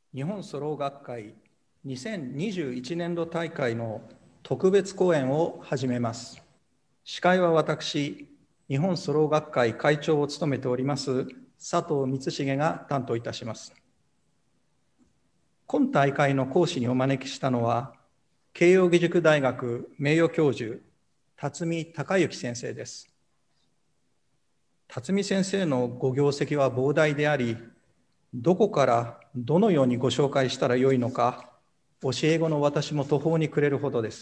日本ソロ学会2021年度大会の特別講演を始めます。司会は私、日本ソロ学会会長を務めております佐藤光重が担当いたします。今大会の講師にお招きしたのは、慶應義塾大学名誉教授、辰巳孝之先生です。辰巳先生のご業績は膨大であり、どこからどのようにご紹介したらよいのか、教え子の私も途方に暮れるほどです。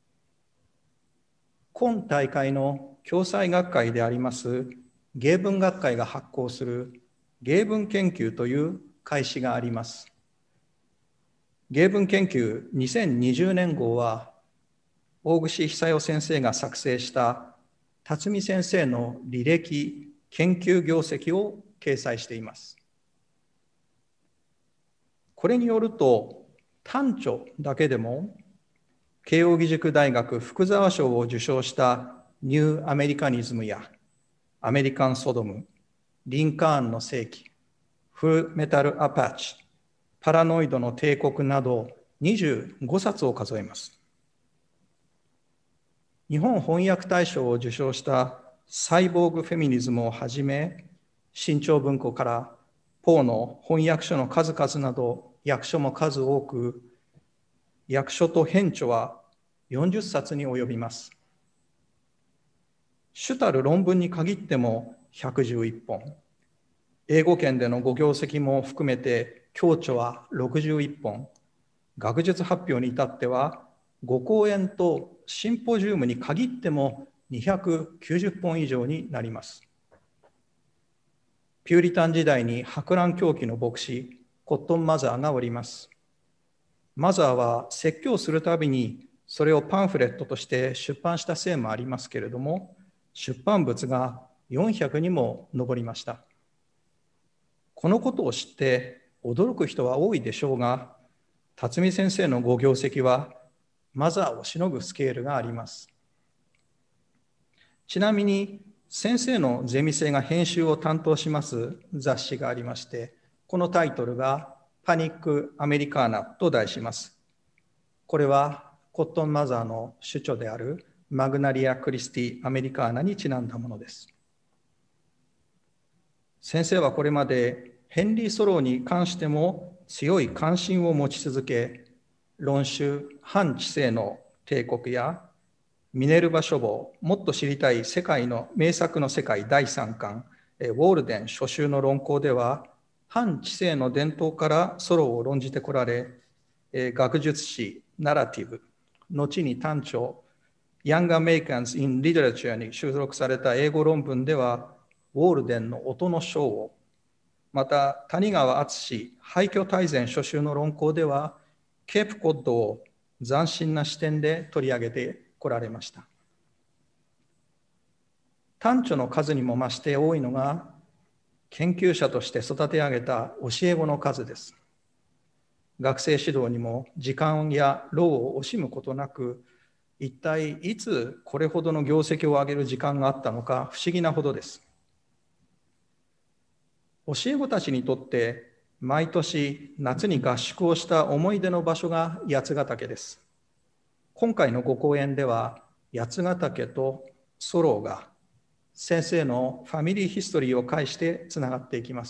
今大会の共催学会であります芸文学会が発行する芸文研究という会誌があります。芸文研究2020年号は、大串久代先生が作成した辰巳先生の履歴、研究業績を掲載しています。これによると、短著だけでも、慶應義塾大学福沢賞を受賞したニューアメリカニズムやアメリカンソドム、リンカーンの世紀、フルメタルアパッチ、パラノイドの帝国など25冊を数えます。日本翻訳大賞を受賞したサイボーグフェミニズムをはじめ、新潮文庫からポーの翻訳書の数々など訳書も数多く、訳書と編著は40冊に及びます。主たる論文に限っても111本、英語圏でのご業績も含めて教著は61本、学術発表に至ってはご講演とシンポジウムに限っても290本以上になります。ピューリタン時代に博覧狂気の牧師、コットン・マザーがおります。マザーは説教するたびにそれをパンフレットとして出版したせいもありますけれども、出版物が400にも上りました。このことを知って驚く人は多いでしょうが、辰巳先生のご業績はマザーをしのぐスケールがあります。ちなみに先生のゼミ生が編集を担当します雑誌がありまして、このタイトルがパニック・アメリカーナと題します。これはコットン・マザーの主著であるマグナリア・クリスティ・アメリカーナにちなんだものです。先生はこれまでヘンリー・ソローに関しても強い関心を持ち続け、論集「反知性の帝国」やミネルヴァ書房、もっと知りたい世界の名作の世界第3巻、ウォールデン初秋の論考では、反知性の伝統からソロを論じてこられ、学術誌、ナラティブ、後に短著、Young Americans in Literature に収録された英語論文では、ウォールデンの音の章を、また谷川敦廃墟大全初秋の論考では、ケープコッドを斬新な視点で取り上げてこられました。短著の数にも増して多いのが、研究者として育て上げた教え子の数です。学生指導にも時間や労を惜しむことなく、一体いつこれほどの業績を上げる時間があったのか不思議なほどです。教え子たちにとって毎年夏に合宿をした思い出の場所が八ヶ岳です。今回のご講演では八ヶ岳とソロが先生のファミリーヒストリーを介してつながっていきます。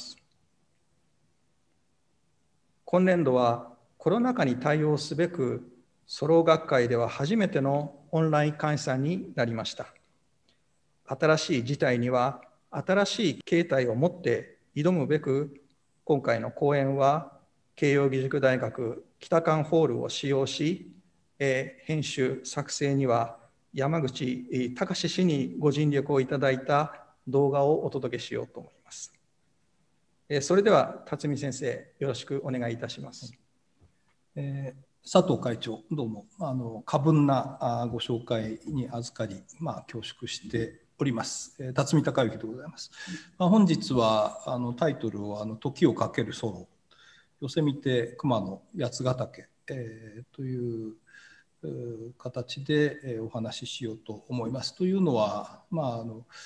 今年度はコロナ禍に対応すべくソロ学会では初めてのオンライン開催になりました。新しい事態には新しい形態を持って挑むべく、今回の講演は慶應義塾大学北館ホールを使用し、編集作成には山口隆氏にご尽力をいただいた動画をお届けしようと思います。それでは辰巳先生、よろしくお願いいたします。 佐藤会長、どうも過分なご紹介に預かり、恐縮しております。辰巳孝之でございます。本日はタイトルを「時をかけるソロ」、ヨセミテ熊野八ヶ岳、という形でお話ししようと思います。というのは、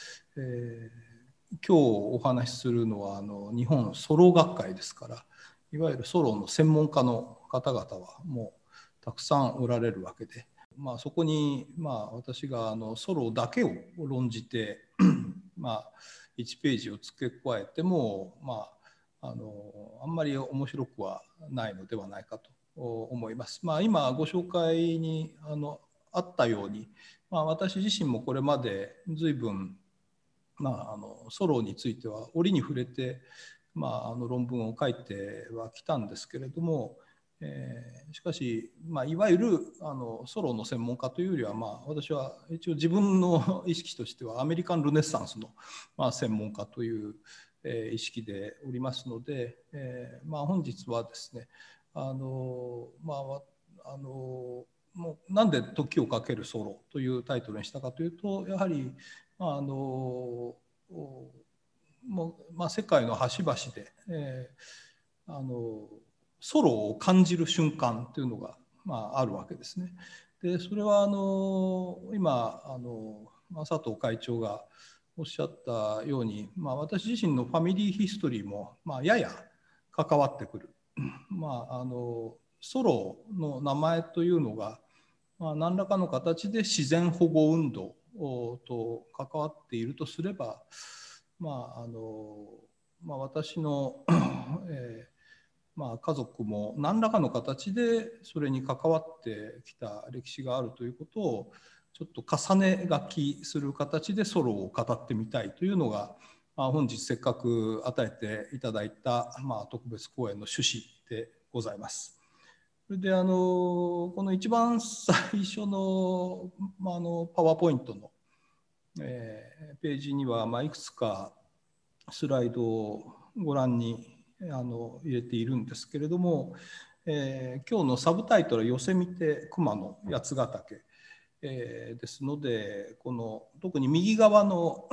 今日お話しするのは日本ソロ学会ですから、 いわゆるソロの専門家の方々はもうたくさんおられるわけで、そこに私がソロだけを論じて1ページを付け加えてもあんまり面白くはないのではないかと思います。今ご紹介にあったように、私自身もこれまで随分ソロについては折に触れて、論文を書いてはきたんですけれども、しかし、いわゆるソロの専門家というよりは、私は一応自分の意識としてはアメリカン・ルネッサンスの、専門家という、意識でおりますので、本日はですねもうなんで「時をかけるソロ」というタイトルにしたかというと、やはり世界の端々で、ソロを感じる瞬間というのが、あるわけですね。でそれは今佐藤会長がおっしゃったように、私自身のファミリーヒストリーも、やや関わってくる。ソロの名前というのが、何らかの形で自然保護運動と関わっているとすれば、私の、家族も何らかの形でそれに関わってきた歴史があるということをちょっと重ね書きする形でソロを語ってみたいというのが、本日せっかく与えていただいた、特別講演の趣旨でございます。それでこの一番最初の、パワーポイントの、ページには、いくつかスライドをご覧に入れているんですけれども、今日のサブタイトルは「ヨセミテ熊野八ヶ岳」ですので、この特に右側の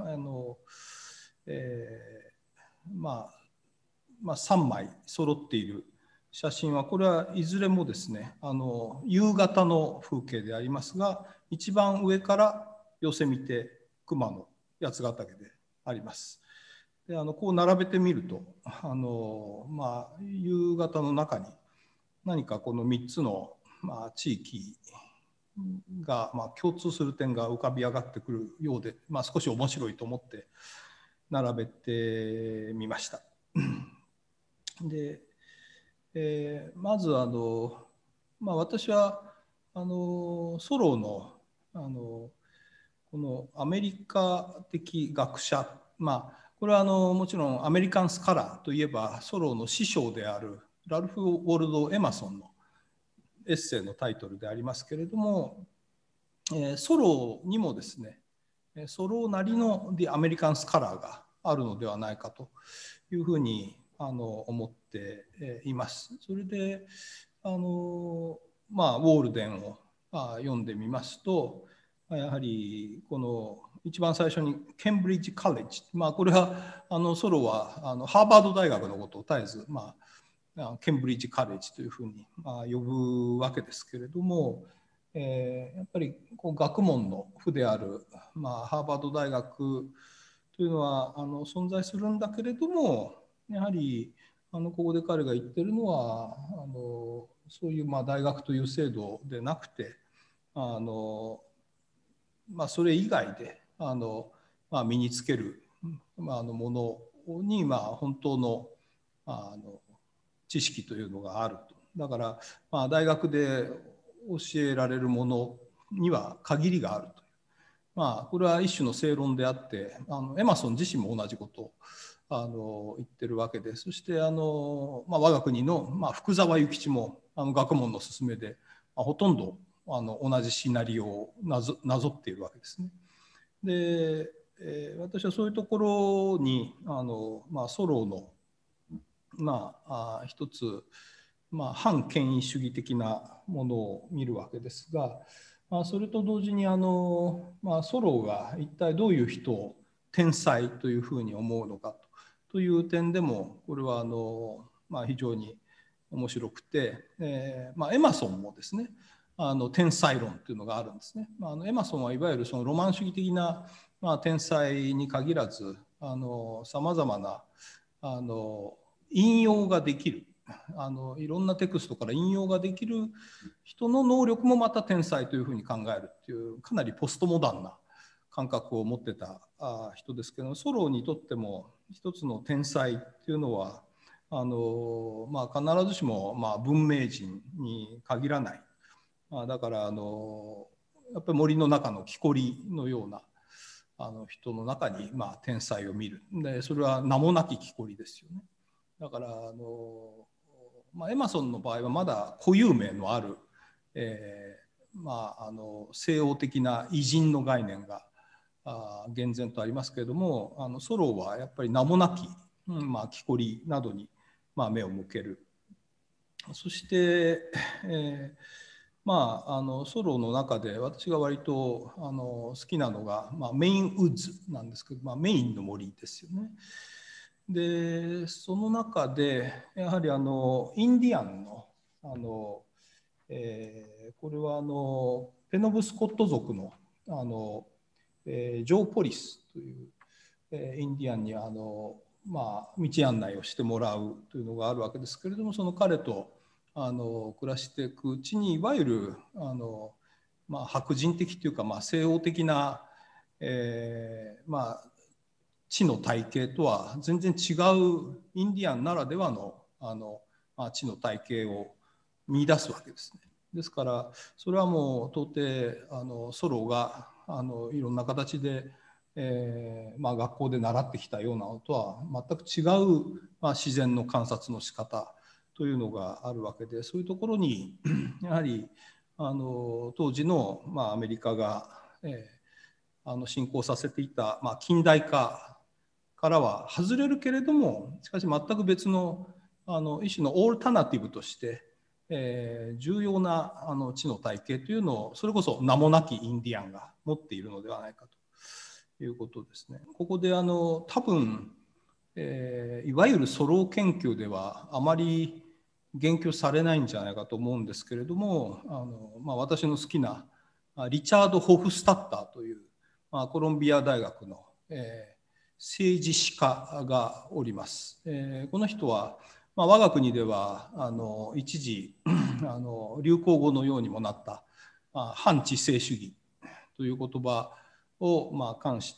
3枚揃っている写真は、これはいずれもですね夕方の風景でありますが、一番上からヨセミテ熊野八ヶ岳であります。でこう並べてみると夕方の中に何かこの3つの、地域が、共通する点が浮かび上がってくるようで、少し面白いと思って並べてみました。で、まず私はソロのこのアメリカ的学者、これはもちろんアメリカンスカラーといえばソロの師匠であるラルフ・ウォルド・エマソンのエッセイのタイトルでありますけれども、ソロにもですねソロなりの「The American Scholar」があるのではないかというふうに思っています。それでウォールデンを読んでみますと、やはりこの一番最初にケンブリッジ・カレッジ、これはソロはハーバード大学のことを絶えず、ケンブリッジ・カレッジというふうに呼ぶわけですけれども、やっぱりこう学問の府である、ハーバード大学というのは存在するんだけれども、やはりここで彼が言ってるのはそういう大学という制度でなくてそれ以外で身につけるものに本当の知識というのがあると。だから大学で教えられるものには限りがあるという、これは一種の正論であってエマソン自身も同じことを言ってるわけで、そして我が国の福沢諭吉も学問の勧めでほとんど同じシナリオをなぞっているわけですね。で、私はそういうところにソロの一つ反権威主義的なものを見るわけですが、それと同時にソロが一体どういう人を天才というふうに思うのかという点でもこれは非常に面白くて、エマソンもですね天才論というのがあるんですね。エマソンはいわゆるそのロマン主義的な、天才に限らずさまざまな引用ができるいろんなテクストから引用ができる人の能力もまた天才というふうに考えるっていうかなりポストモダンな感覚を持ってた人ですけど、ソローにとっても一つの天才っていうのは必ずしも文明人に限らない。だからやっぱり森の中の木こりのような人の中に天才を見る。でそれは名もなき木こりですよね。だからエマソンの場合はまだ固有名のある、西欧的な偉人の概念が厳然とありますけれども、ソローはやっぱり名もなき、木こりなどに目を向ける。そして、ソローの中で私が割と好きなのが、メインウッズなんですけど、メインの森ですよね。でその中でやはりインディアンのこれはペノブスコット族のジョー・ポリスというインディアンに道案内をしてもらうというのがあるわけですけれども、その彼と暮らしていくうちにいわゆる白人的というか西欧的な地の体系とは全然違うインディアンならではの地の体系を見出すわけですね。ですからそれはもう到底ソロがいろんな形で、学校で習ってきたようなのとは全く違う、自然の観察の仕方というのがあるわけで、そういうところにやはり当時の、アメリカが、進行させていた、近代化からは外れるけれども、しかし全く別の一種のオールタナティブとして、重要な地の体系というのをそれこそ名もなきインディアンが持っているのではないかということですね。ここで多分、いわゆるソロ研究ではあまり言及されないんじゃないかと思うんですけれども、私の好きなリチャード・ホフスタッターという、コロンビア大学の、政治史家がおります。この人は、我が国では一時流行語のようにもなった反知性主義という言葉を冠した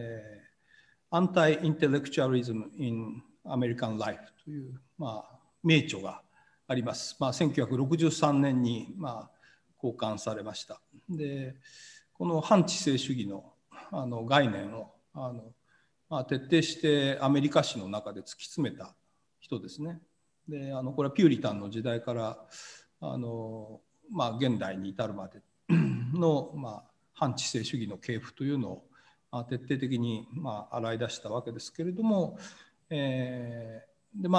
、Anti-Intellectualism in American Life という、名著があります。1963年に公刊されました。でこの反知性主義の概念を徹底してアメリカ史の中で突き詰めた人ですね。でこれはピューリタンの時代から現代に至るまでの、反知性主義の系譜というのを徹底的に洗い出したわけですけれども、今日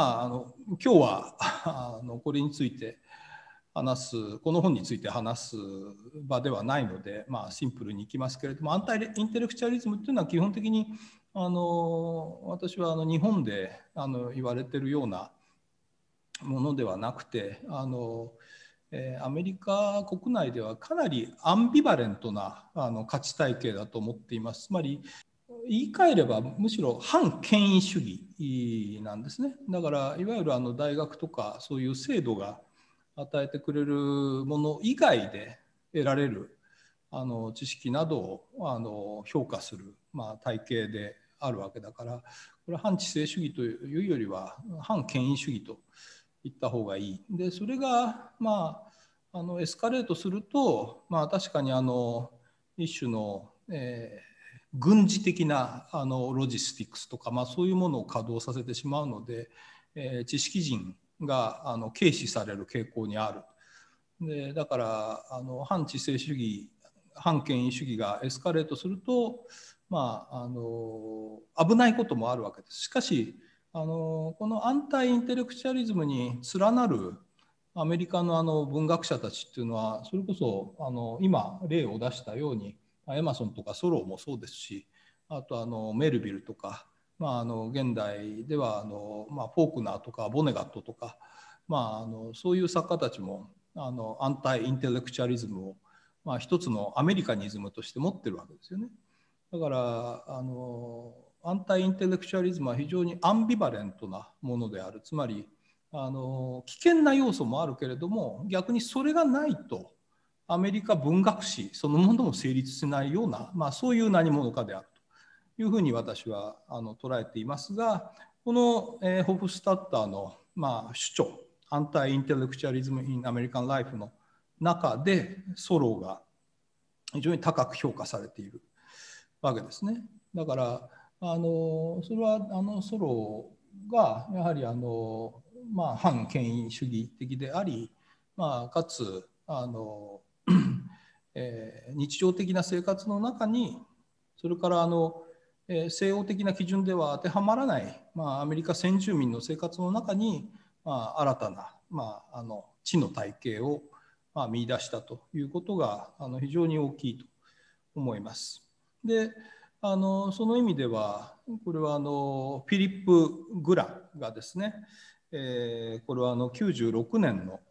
はこれについてこの本について話す場ではないので、シンプルにいきますけれども、アンタイ・インテレクチャリズムというのは基本的に私は日本で言われているようなものではなくてアメリカ国内ではかなりアンビバレントな価値体系だと思っています。つまり言い換えればむしろ反権威主義なんですね。だからいわゆる大学とかそういう制度が与えてくれるもの以外で得られる知識などを評価する、体系であるわけだから、これは反知性主義というよりは反権威主義と言った方がいい。でそれがエスカレートすると、確かに一種の、軍事的なロジスティックスとか、そういうものを稼働させてしまうので、知識人が軽視される傾向にある。でだから反知性主義反権威主義がエスカレートすると、危ないこともあるわけです。しかしこのアンタイ・インテレクチャリズムに連なるアメリカの文学者たちっていうのはそれこそ今例を出したようにエマソンとかソローもそうですし、あとメルビルとか、現代ではフォークナーとかボネガットとか、そういう作家たちもアンタイ・インテレクチャリズムを、一つのアメリカニズムとして持ってるわけですよね。だからアンタイ・インテレクチャリズムは非常にアンビバレントなものである。つまり危険な要素もあるけれども、逆にそれがないとアメリカ文学史そのものも成立しないような、そういう何者かであるというふうに私は捉えていますが、この、ホフスタッターの、主張、アンタイ・インテレクチャリズム・イン・アメリカン・ライフの中でソローが非常に高く評価されているわけですね。だからそれはソローがやはり反権威主義的であり、かつ日常的な生活の中に、それから西洋的な基準では当てはまらない、アメリカ先住民の生活の中に、新たな、知の体系を、見出したということが非常に大きいと思います。で、その意味では、これはフィリップ・グラがですね、これは96年の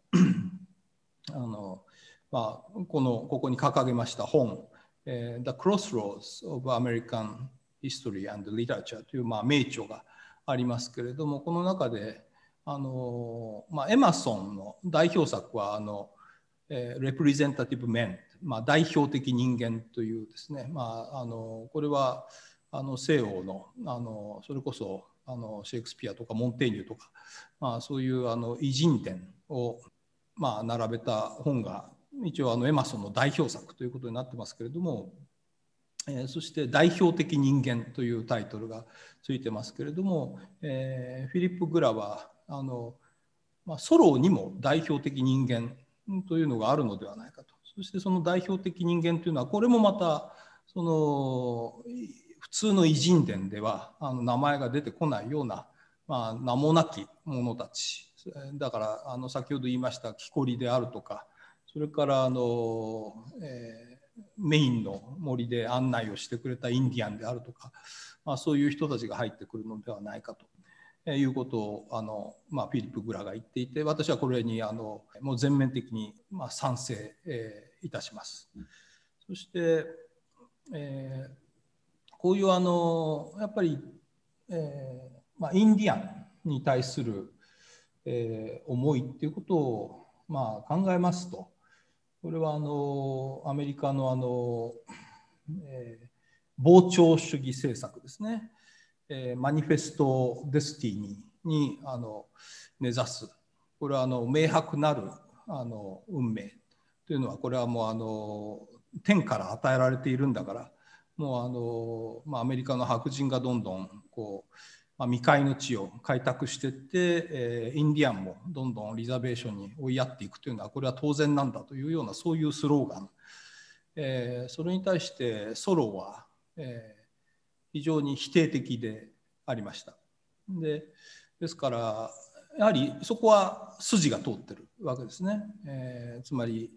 ここに掲げました本、The Crossroads of American History and Literature という名著がありますけれども、この中でエマソンの代表作はRepresentative Men、代表的人間というですね、これは西欧のそれこそシェイクスピアとかモンテーニュとか、そういう偉人伝を並べた本が一応エマソンの代表作ということになってますけれども、そして代表的人間というタイトルがついてますけれども、フィリップ・グラはソロにも代表的人間というのがあるのではないかと。そしてその代表的人間というのは、これもまたその普通の偉人伝では名前が出てこないような、名もなき者たちだから、先ほど言いました木こりであるとか、それからメインの森で案内をしてくれたインディアンであるとか、そういう人たちが入ってくるのではないかということをフィリップ・グラが言っていて、私はこれにもう全面的に賛成いたします。そして、こういうやっぱり、インディアンに対する、思いっていうことを考えますと、これはアメリカの膨張主義政策ですね、マニフェスト・デスティニーに根ざす、これは明白なる運命というのは、これはもう天から与えられているんだから、もうアメリカの白人がどんどん未開の地を開拓していって、インディアンもどんどんリザベーションに追いやっていくというのは、これは当然なんだというような、そういうスローガン、それに対してソロは、非常に否定的でありました。ですからやはりそこは筋が通ってるわけですね。つまり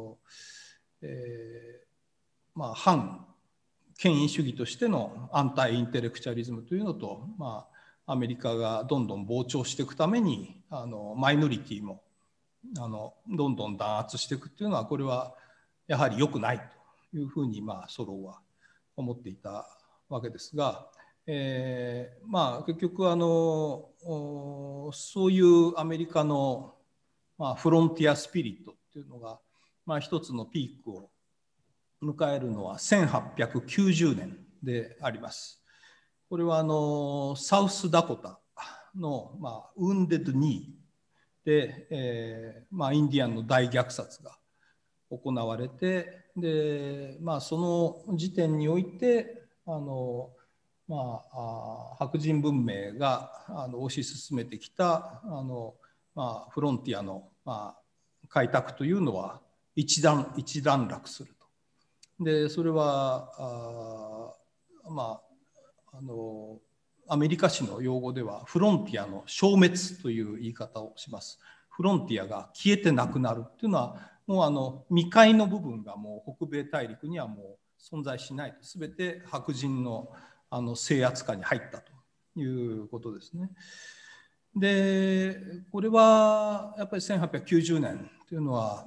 反権威主義としてのアンタイ・インテレクチャリズムというのと、アメリカがどんどん膨張していくためにマイノリティもどんどん弾圧していくというのは、これはやはり良くないというふうにソローは思っていたわけですが、結局そういうアメリカの、フロンティアスピリットっていうのが、一つのピークを迎えるのは1890年であります。これはサウスダコタの、ウンデッドニーで、インディアンの大虐殺が行われて、で、その時点において白人文明が推し進めてきたフロンティアの開拓というのは一段落すると。でそれはアメリカ史の用語ではフロンティアの消滅という言い方をします。フロンティアが消えてなくなるっていうのは、もう未開の部分がもう北米大陸にはもう存在しないと、全て白人の制圧下に入ったということですね。でこれはやっぱり1890年というのは、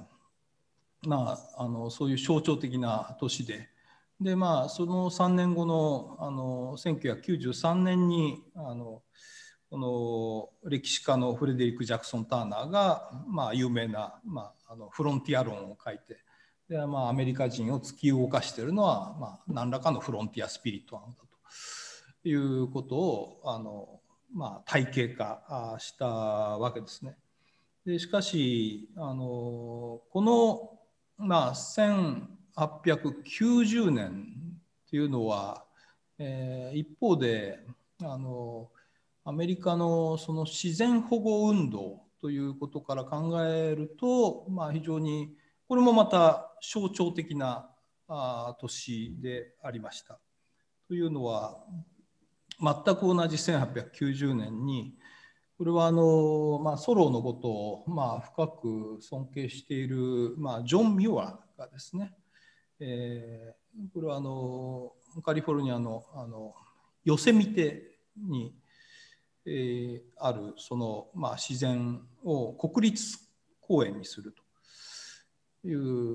そういう象徴的な年で、その3年後の1993年にこの歴史家のフレデリック・ジャクソン・ターナーが、有名な、フロンティア論を書いて、でアメリカ人を突き動かしているのは、何らかのフロンティアスピリットなんだということを体系化したわけですね。でしかしこの、1890年っていうのは、一方でアメリカのその自然保護運動ということから考えると、非常にこれもまた象徴的な年でありました。というのは全く同じ1890年にこれはソローのことを深く尊敬している、ジョン・ミュアがですね、これはカリフォルニアのヨセミテにあるその自然を国立公園にするという、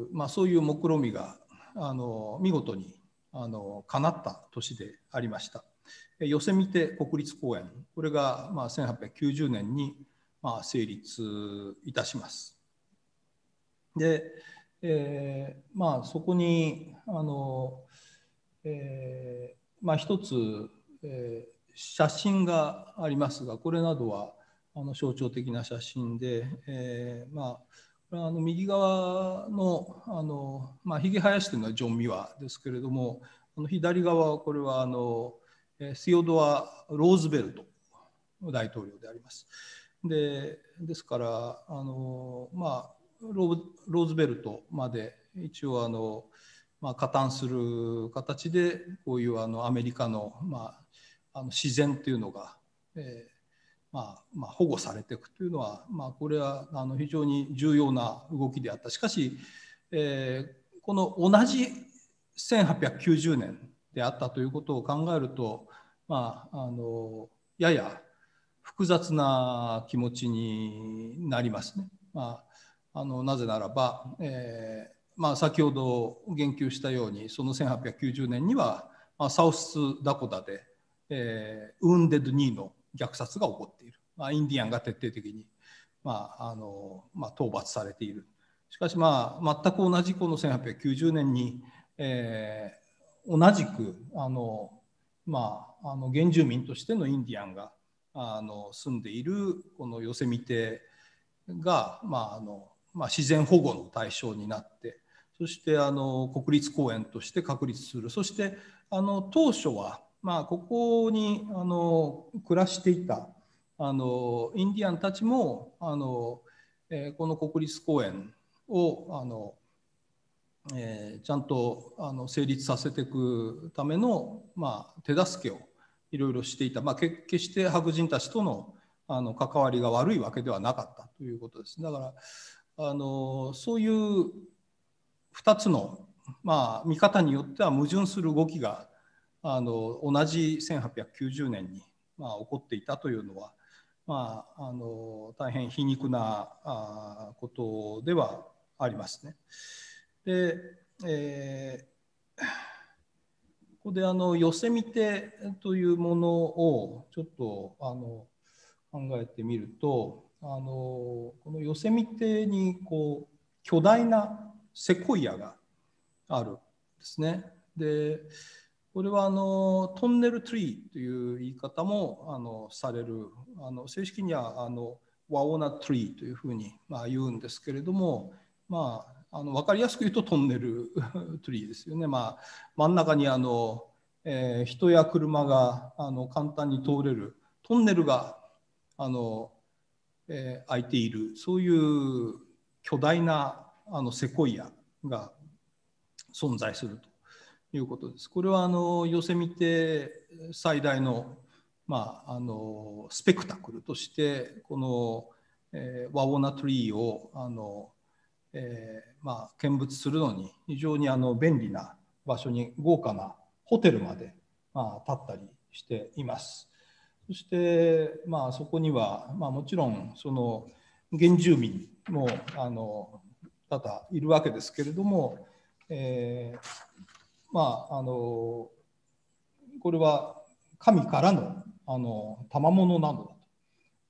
そういう目論見が見事に叶った年でありました。ヨセミテ国立公園、これが1890年に成立いたします。で、そこに一つ、写真がありますが、これなどは象徴的な写真で、右側のひげ生やしているのはジョン・ミュアですけれども、左側はこれはシオドア・ローズベルト大統領であります。ですからローズベルトまで一応加担する形でこういうアメリカの自然というのが、保護されていくというのは、これは非常に重要な動きであった。しかし、この同じ1890年であったということを考えると、やや複雑な気持ちになりますね。なぜならば、先ほど言及したようにその1890年には、サウスダコタで、ウンデッド・ニーの虐殺が起こっている。インディアンが徹底的に、討伐されている。しかし、全く同じこの1890年に、同じく原住民としてのインディアンが住んでいるこのヨセミテが、自然保護の対象になって、そして国立公園として確立する。そして当初は、ここに暮らしていたインディアンたちもこの国立公園をちゃんと成立させていくための、手助けをいろいろしていた、決して白人たちとの関わりが悪いわけではなかったということです。だからそういう2つの、見方によっては矛盾する動きが同じ1890年に、起こっていたというのは、大変皮肉なことではありますね。で、ここでヨセミテというものをちょっと考えてみると、このヨセミテにこう巨大なセコイアがあるんですね。でこれはトンネルトリーという言い方もされる、正式にはワオナトリーというふうに言うんですけれども、分かりやすく言うとトンネルトリーですよね。真ん中に人や車が簡単に通れるトンネルが開いている、そういう巨大なセコイアが存在するということです。これはヨセミテ最大の、スペクタクルとしてこの、ワオナトリーを見物するのに非常に便利な場所に豪華なホテルまで、建ったりしています。そして、そこには、もちろんその原住民も多々いるわけですけれども、これは神からの賜物なのだ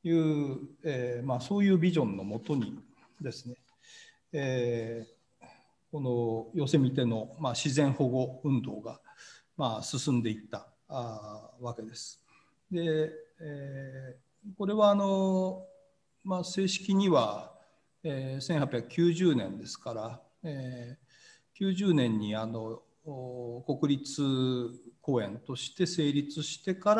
いう、そういうビジョンのもとにですね、このヨセミテの、自然保護運動が、進んでいったわけです。で、これは正式には、1890年ですから、90年に国立公園として成立してから、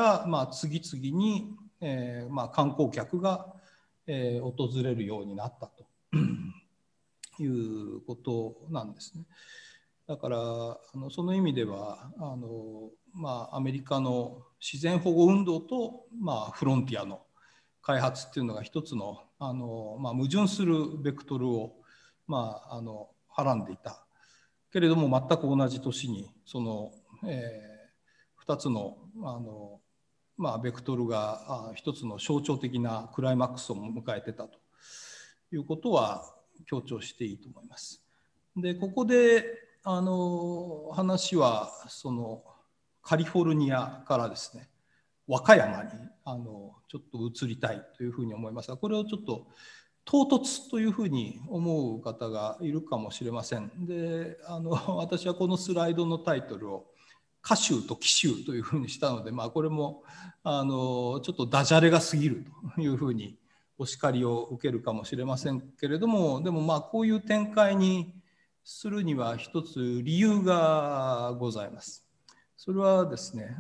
次々に、観光客が、訪れるようになったということなんですね。だからその意味ではアメリカの自然保護運動と、フロンティアの開発っていうのが一つの矛盾するベクトルを、はらんでいたけれども、全く同じ年にその、2つのベクトルが一つの象徴的なクライマックスを迎えてたということは強調していいと思います。でここで話はそのカリフォルニアからですね、和歌山にちょっと移りたいというふうに思いますが、これをちょっと唐突というふうに思う方がいるかもしれません。で私はこのスライドのタイトルを歌集と紀州というふうにしたので、これもちょっとダジャレが過ぎるというふうにお叱りを受けるかもしれませんけれども、でもこういう展開にするには一つ理由がございます。それはですね、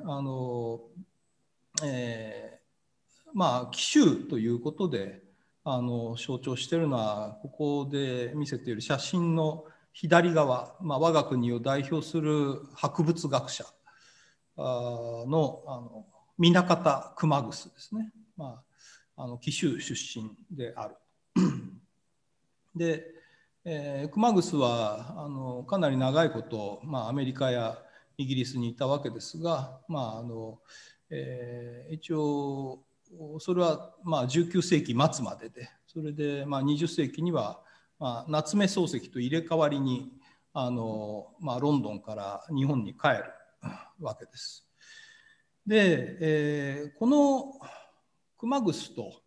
紀州ということで象徴しているのは、ここで見せている写真の左側、我が国を代表する博物学者の南方熊楠ですね。紀州出身である。で、熊楠はかなり長いこと、アメリカやイギリスにいたわけですが、一応それは19世紀末までで、それで20世紀には夏目漱石と入れ替わりにロンドンから日本に帰るわけです。で、この熊楠と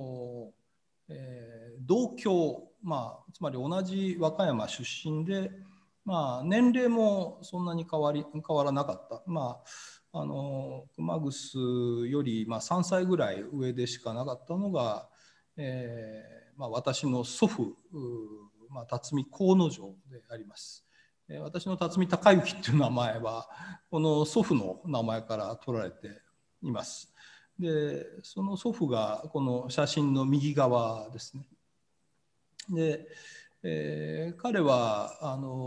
同郷、つまり同じ和歌山出身で、年齢もそんなに変わらなかった。熊楠より3歳ぐらい上でしかなかったのが、私の祖父、辰巳河野城であります。私の辰巳隆之っていう名前はこの祖父の名前から取られています。でその祖父がこの写真の右側ですね。で、彼は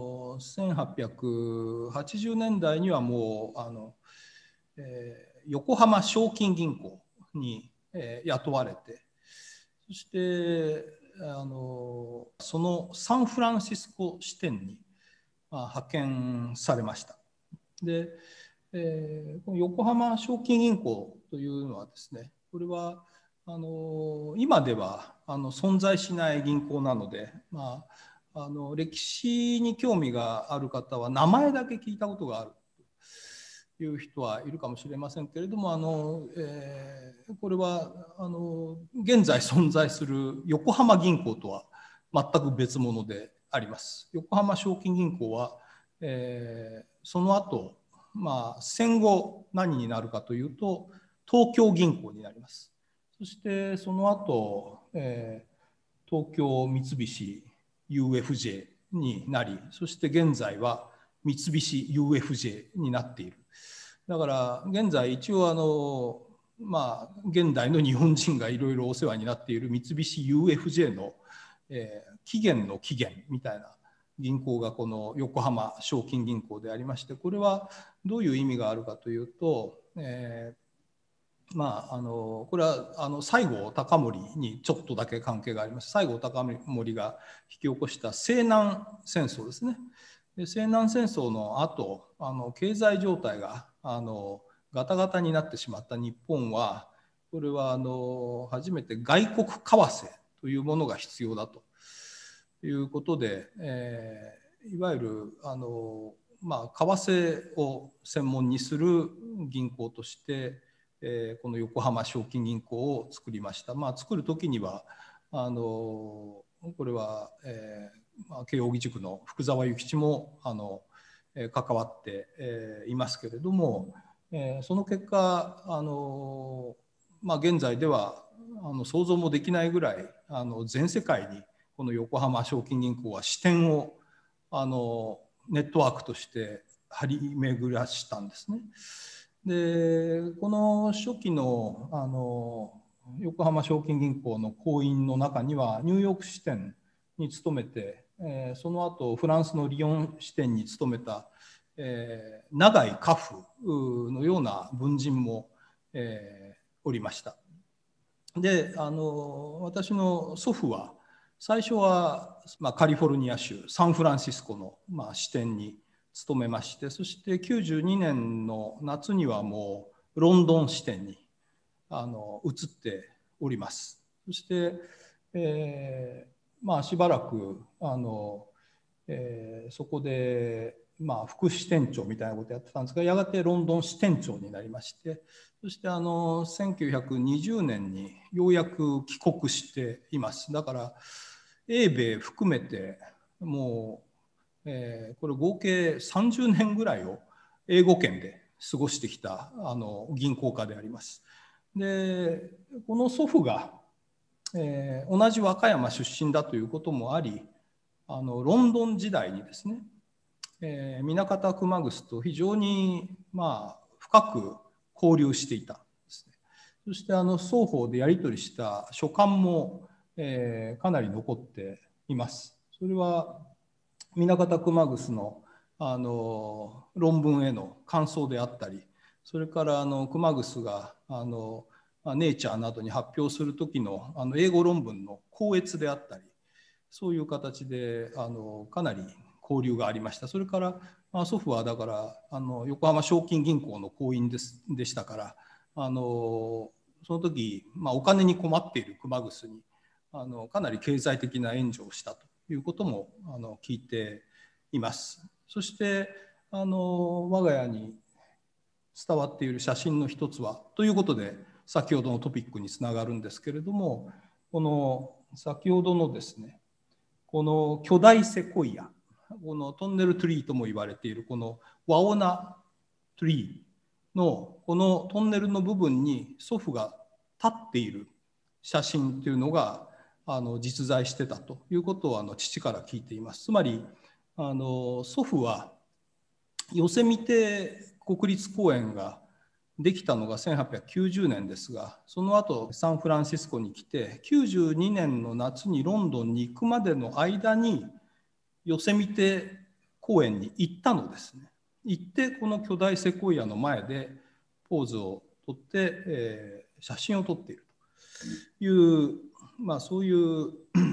1880年代にはもう横浜正金銀行に、雇われて、そしてそのサンフランシスコ支店に、派遣されました。で、この横浜正金銀行というのはですね、これは今では存在しない銀行なので、歴史に興味がある方は名前だけ聞いたことがあるという人はいるかもしれませんけれども、これは現在存在する横浜銀行とは全く別物であります。横浜正金銀行は、その後、戦後何になるかというと東京銀行になります。そしてその後、東京三菱 UFJ になり、そして現在は三菱 UFJ になっている。だから現在一応現代の日本人がいろいろお世話になっている三菱 UFJ の、起源の起源みたいな銀行がこの横浜正金銀行でありまして、これはどういう意味があるかというと、これは西郷隆盛にちょっとだけ関係があります。西郷隆盛が引き起こした西南戦争ですね。で西南戦争の後経済状態がガタガタになってしまった日本は、これは初めて外国為替というものが必要だということで、いわゆる為替を専門にする銀行として、 この横浜正金銀行を作りました。作る時にはこれは、慶應義塾の福沢諭吉も関わっていますけれども、その結果現在では想像もできないぐらい全世界にこの横浜正金銀行は支店をネットワークとして張り巡らしたんですね。でこの初期の横浜正金銀行の行員の中にはニューヨーク支店に勤めて、その後フランスのリヨン支店に勤めた、永井家父のような文人も、おりました。で私の祖父は最初は、カリフォルニア州サンフランシスコの、支店に勤めまして、そして92年の夏にはもうロンドン支店に移っております。そして、しばらくそこで、副支店長みたいなことをやってたんですが、やがてロンドン支店長になりまして、そして1920年にようやく帰国しています。だから英米含めてもう、これ合計30年ぐらいを英語圏で過ごしてきた銀行家であります。でこの祖父が、同じ和歌山出身だということもあり、ロンドン時代にですね、南方熊楠と非常に、深く交流していたですね。そして双方でやり取りした書簡も、かなり残っています。それは南方熊楠の論文への感想であったり、それから熊楠がネイチャーなどに発表する時の英語論文の校閲であったり、そういう形でかなり交流がありました。それから、祖父はだから横浜正金銀行の行員でしたから、その時、お金に困っている熊楠にかなり経済的な援助をしたということも聞いています。そして我が家に伝わっている写真の一つはということで、先ほどのトピックにつながるんですけれども、この先ほどのですね、この巨大セコイア、このトンネルトリーとも言われているこのワオナトリーのこのトンネルの部分に祖父が立っている写真というのが実在してたということを父から聞いています。つまり祖父はヨセミテ国立公園ができたのが1890年ですが、その後サンフランシスコに来て92年の夏にロンドンに行くまでの間にヨセミテ公園に行ったのですね。行ってこの巨大セコイアの前でポーズをとって、写真を撮っているという、そういう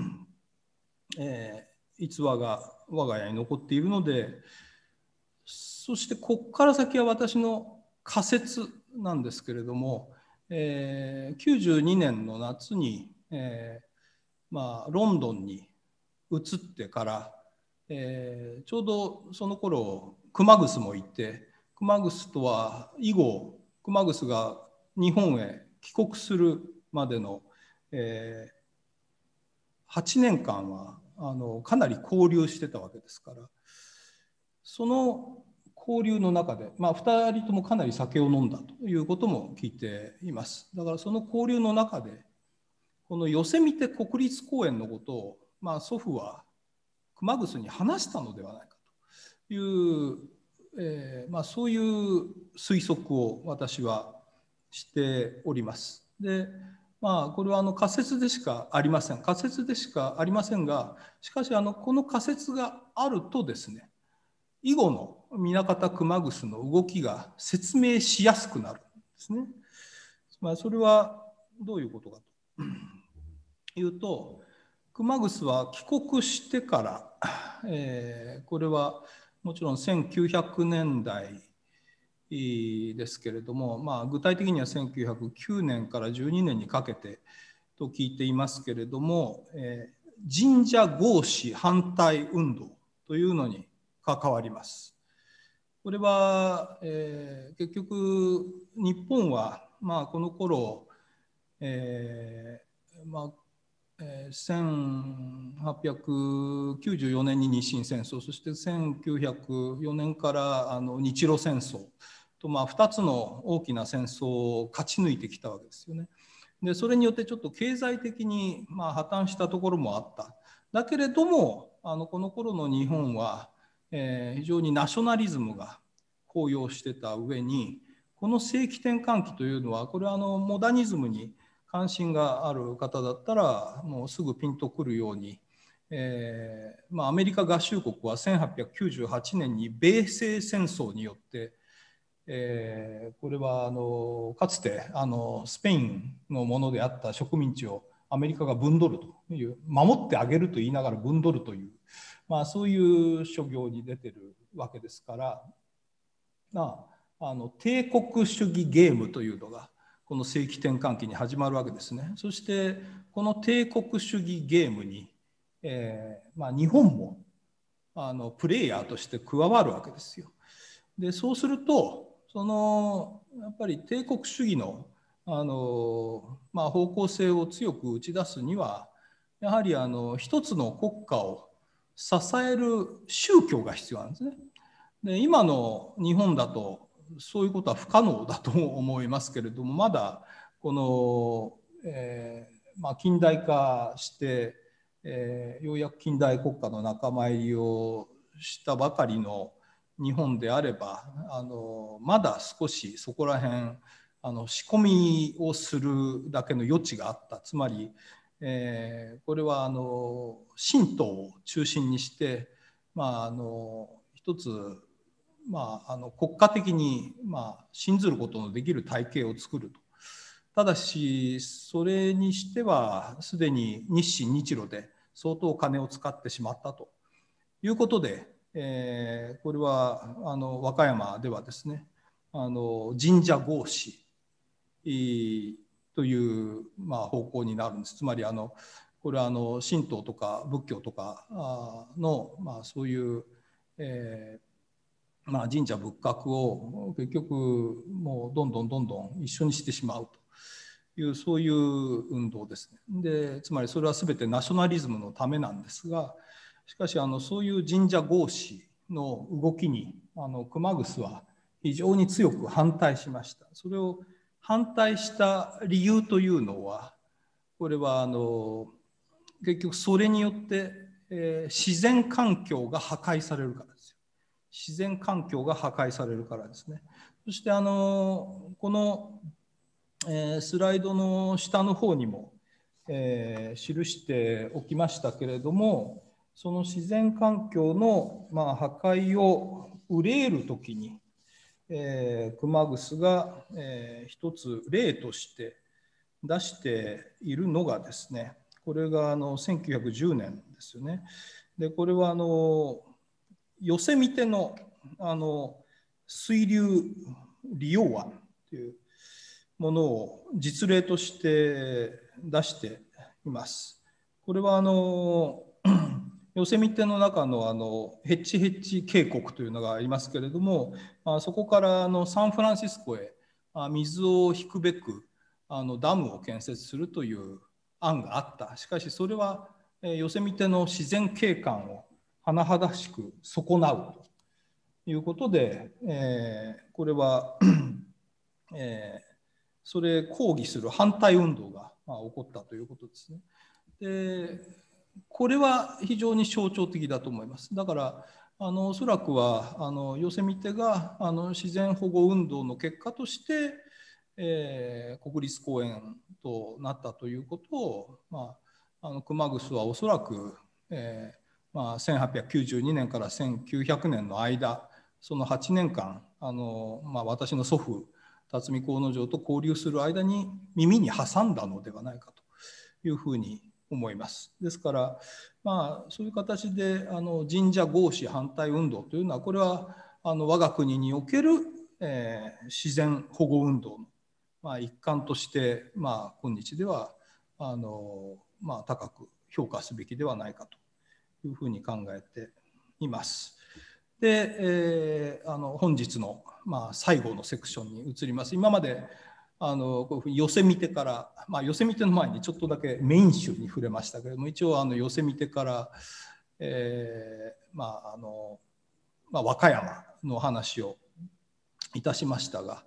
逸話が我が家に残っているので、そしてここから先は私の仮説なんですけれども、92年の夏に、ロンドンに移ってから、ちょうどその頃熊楠もいて、熊楠とは以後熊楠が日本へ帰国するまでの、8年間はかなり交流してたわけですから、その交流の中で、2人ともかなり酒を飲んだということも聞いています。だからその交流の中でこのヨセミテ国立公園のことを、祖父は熊楠に話したのではないかという、そういう推測を私はしております。でこれは仮説でしかありません。仮説でしかありませんが、しかしこの仮説があるとですね、以後の南方熊楠の動きが説明しやすくなるんですね。それはどういうことかというと、熊楠は帰国してから、これはもちろん1900年代ですけれども、具体的には1909年から12年にかけてと聞いていますけれども、神社合祀反対運動というのに関わります。これは、結局日本はこの頃、1894年に日清戦争、そして1904年から日露戦争と、2つの大きな戦争を勝ち抜いてきたわけですよね。でそれによってちょっと経済的に破綻したところもあった。だけれどもこの頃の日本は、非常にナショナリズムが高揚してた上に、この世紀転換期というのは、これはモダニズムに関心がある方だったらもうすぐピンとくるように、アメリカ合衆国は1898年に米西戦争によって、これはかつてスペインのものであった植民地をアメリカがぶんどるという、守ってあげると言いながらぶんどるという、そういう所業に出てるわけですから、帝国主義ゲームというのがこの世紀転換期に始まるわけですね。そしてこの帝国主義ゲームに、日本もプレイヤーとして加わるわけですよ。でそうするとやっぱり帝国主義の方向性を強く打ち出すには、やはり一つの国家を支える宗教が必要なんですね。で今の日本だとそういうことは不可能だと思いますけれども、まだこの、近代化して、ようやく近代国家の仲間入りをしたばかりの日本であれば、まだ少しそこら辺仕込みをするだけの余地があった。つまり、これは神道を中心にして、一つ、国家的に、信ずることのできる体系を作ると。ただしそれにしてはすでに日清日露で相当金を使ってしまったということで、これは和歌山ではですね、神社合祀という、方向になるんです。つまりこれは神道とか仏教とかの、そういう、神社仏閣を結局もうどんどん一緒にしてしまうという、そういう運動ですね。でつまりそれは全てナショナリズムのためなんですが、しかしそういう神社合祀の動きに熊楠は非常に強く反対しました。それを反対した理由というのは、これは結局それによって、自然環境が破壊されるからですよ。自然環境が破壊されるからですね。そしてこの、スライドの下の方にも、記しておきましたけれども、その自然環境の、破壊を憂えるときに、熊楠が、一つ例として出しているのがですね、これが1910年ですよね。でこれはヨセミテの水流利用案というものを実例として出しています。これはヨセミテの中のヘッチヘッチ渓谷というのがありますけれども、そこからサンフランシスコへ水を引くべくダムを建設するという案があった。しかしそれはヨセミテの自然景観を甚だしく損なうということで、これは、それ抗議する反対運動が起こったということですね。でこれは非常に象徴的だと思います。だからおそらくはヨセミテが自然保護運動の結果として、国立公園となったということを、熊楠はおそらく、1892年から1900年の間、その8年間私の祖父辰巳河之丞と交流する間に耳に挟んだのではないかというふうに思います。ですから、そういう形で神社合祀反対運動というのは、これは我が国における、自然保護運動の、一環として、今日では高く評価すべきではないかというふうに考えています。で、本日の、最後のセクションに移ります。今までこういうふうにヨセミテから、ヨセミテの前にちょっとだけメイン州に触れましたけれども、一応ヨセミテから、和歌山の話をいたしましたが、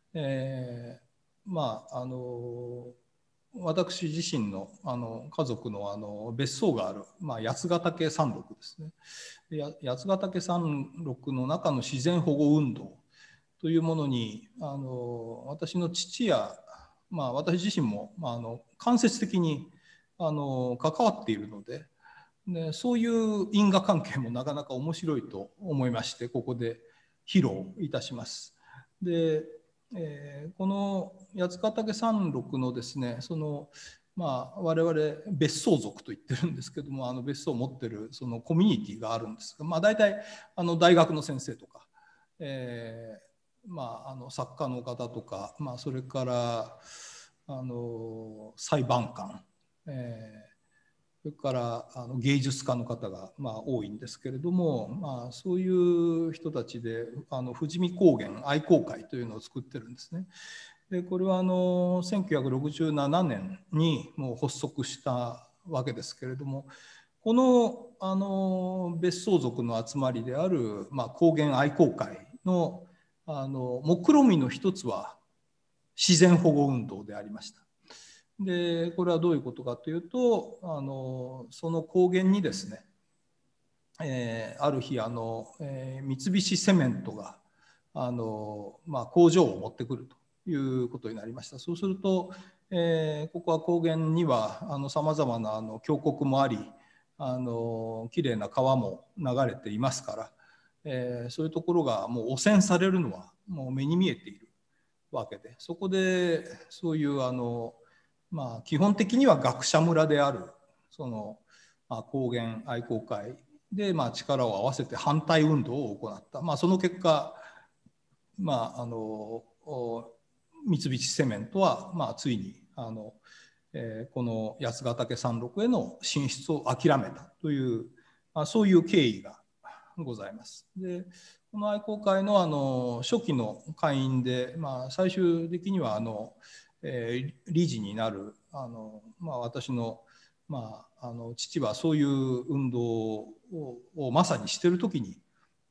私自身の家族の別荘がある、八ヶ岳山麓ですね。八ヶ岳山麓の中の自然保護運動というものに私の父や、私自身も間接的に関わっているので、そういう因果関係もなかなか面白いと思いまして、ここで披露いたします。で、この八ヶ岳山麓のですね、我々別荘族と言ってるんですけども、別荘を持ってるそのコミュニティがあるんですが、大体大学の先生とか、作家の方とか、それから裁判官、それから芸術家の方が多いんですけれども、そういう人たちで富士見高原愛好会というのを作ってるんですね。でこれは1967年にもう発足したわけですけれども、この別荘族の集まりである、高原愛好会の目論見の一つは自然保護運動でありました。でこれはどういうことかというと、その高原にですね、ある日三菱セメントが工場を持ってくるということになりました。そうすると、ここは高原にはさまざまな峡谷もあり、きれいな川も流れていますから、そういうところがもう汚染されるのはもう目に見えているわけで、そこでそういう基本的には学者村であるその、高原愛好会で力を合わせて反対運動を行った。その結果、三菱セメントはついにこの八ヶ岳山麓への進出を諦めたという、そういう経緯がございます。でこの愛好会の初期の会員で、最終的には理事になる私の、父はそういう運動をまさにしてる時に、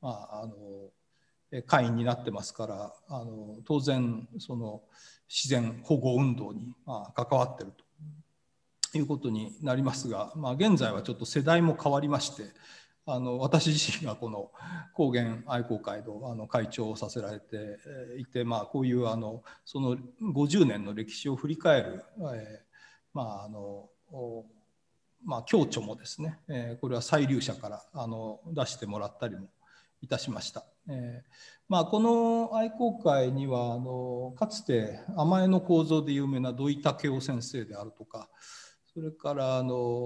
会員になってますから、当然その自然保護運動に関わってるということになりますが、現在はちょっと世代も変わりまして、私自身がこの高原愛好会の会長をさせられていて、こういうその50年の歴史を振り返る共著もですね、これは裁流者から出してもらったりもいたしました。この愛好会にはかつて甘えの構造で有名な土井武雄先生であるとか、それから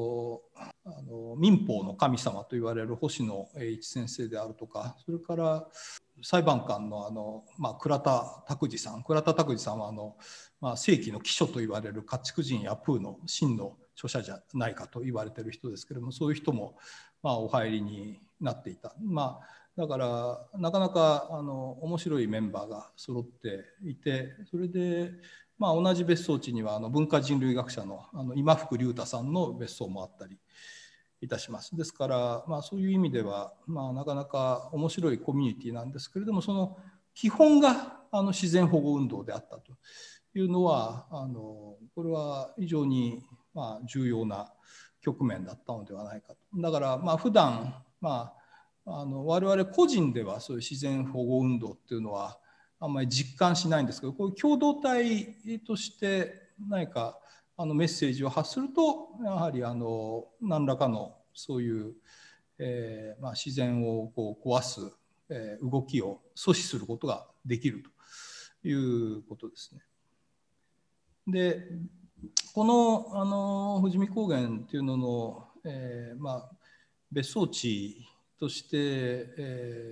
民法の神様と言われる星野栄一先生であるとか、それから裁判官の倉田拓司さんは世紀の奇書と言われる家畜人やプーの真の著者じゃないかと言われている人ですけれども、そういう人もお入りになっていた。だからなかなか面白いメンバーが揃っていて、それで同じ別荘地には文化人類学者の今福隆太さんの別荘もあったりいたします。ですから、そういう意味では、なかなか面白いコミュニティなんですけれども、その基本が自然保護運動であったというのはこれは非常に重要な局面だったのではないかと。だから普段我々個人ではそういう自然保護運動っていうのはあんまり実感しないんですけど、こういう共同体として何かメッセージを発すると、やはり何らかのそういう、自然をこう壊す、動きを阻止することができるということですね。でこの富士見高原っていうのの、別荘地として、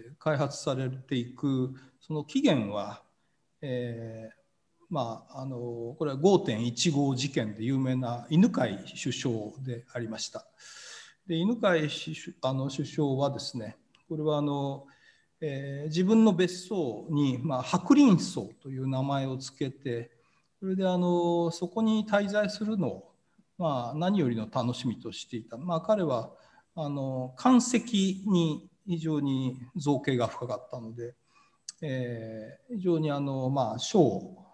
開発されていくその起源は、これは 5.15 事件で有名な犬養首相でありました。で犬養首相はですね、これは自分の別荘に白林荘という名前をつけて、 それでそこに滞在するのを、何よりの楽しみとしていた。彼は漢石に非常に造詣が深かったので、非常に書を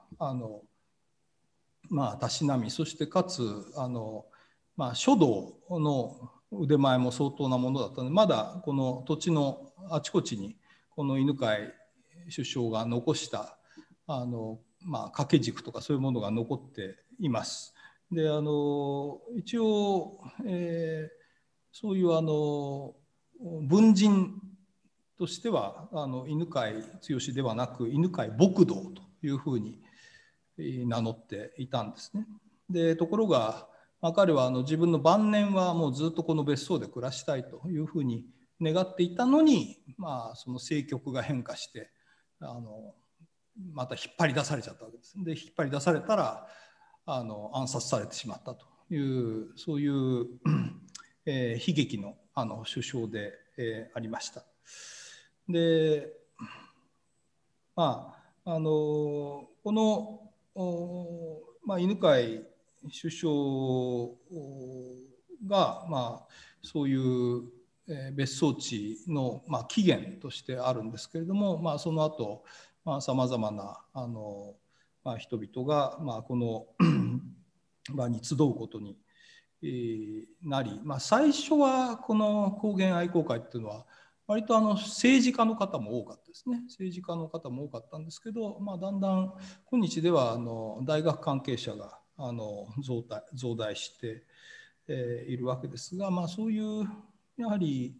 たしなみ、そしてかつ書道の腕前も相当なものだったので、まだこの土地のあちこちにこの犬飼首相が残した掛け軸とかそういうものが残っています。で一応、そういう文人としては犬飼剛ではなく犬飼牧道というふうに名乗っていたんですね。でところが、彼は自分の晩年はもうずっとこの別荘で暮らしたいというふうに願っていたのに、その政局が変化してまた引っ張り出されちゃったわけです。で引っ張り出されたら暗殺されてしまったというそういう悲劇の首相でありました。でこの犬飼首相がそういう別荘地の起源としてあるんですけれども、その後さまざまな人々がこの場に集うことになり、最初はこの高原愛好会っていうのは割と政治家の方も多かったですね。政治家の方も多かったんですけど、だんだん今日では大学関係者が増大しているわけですが、そういうやはり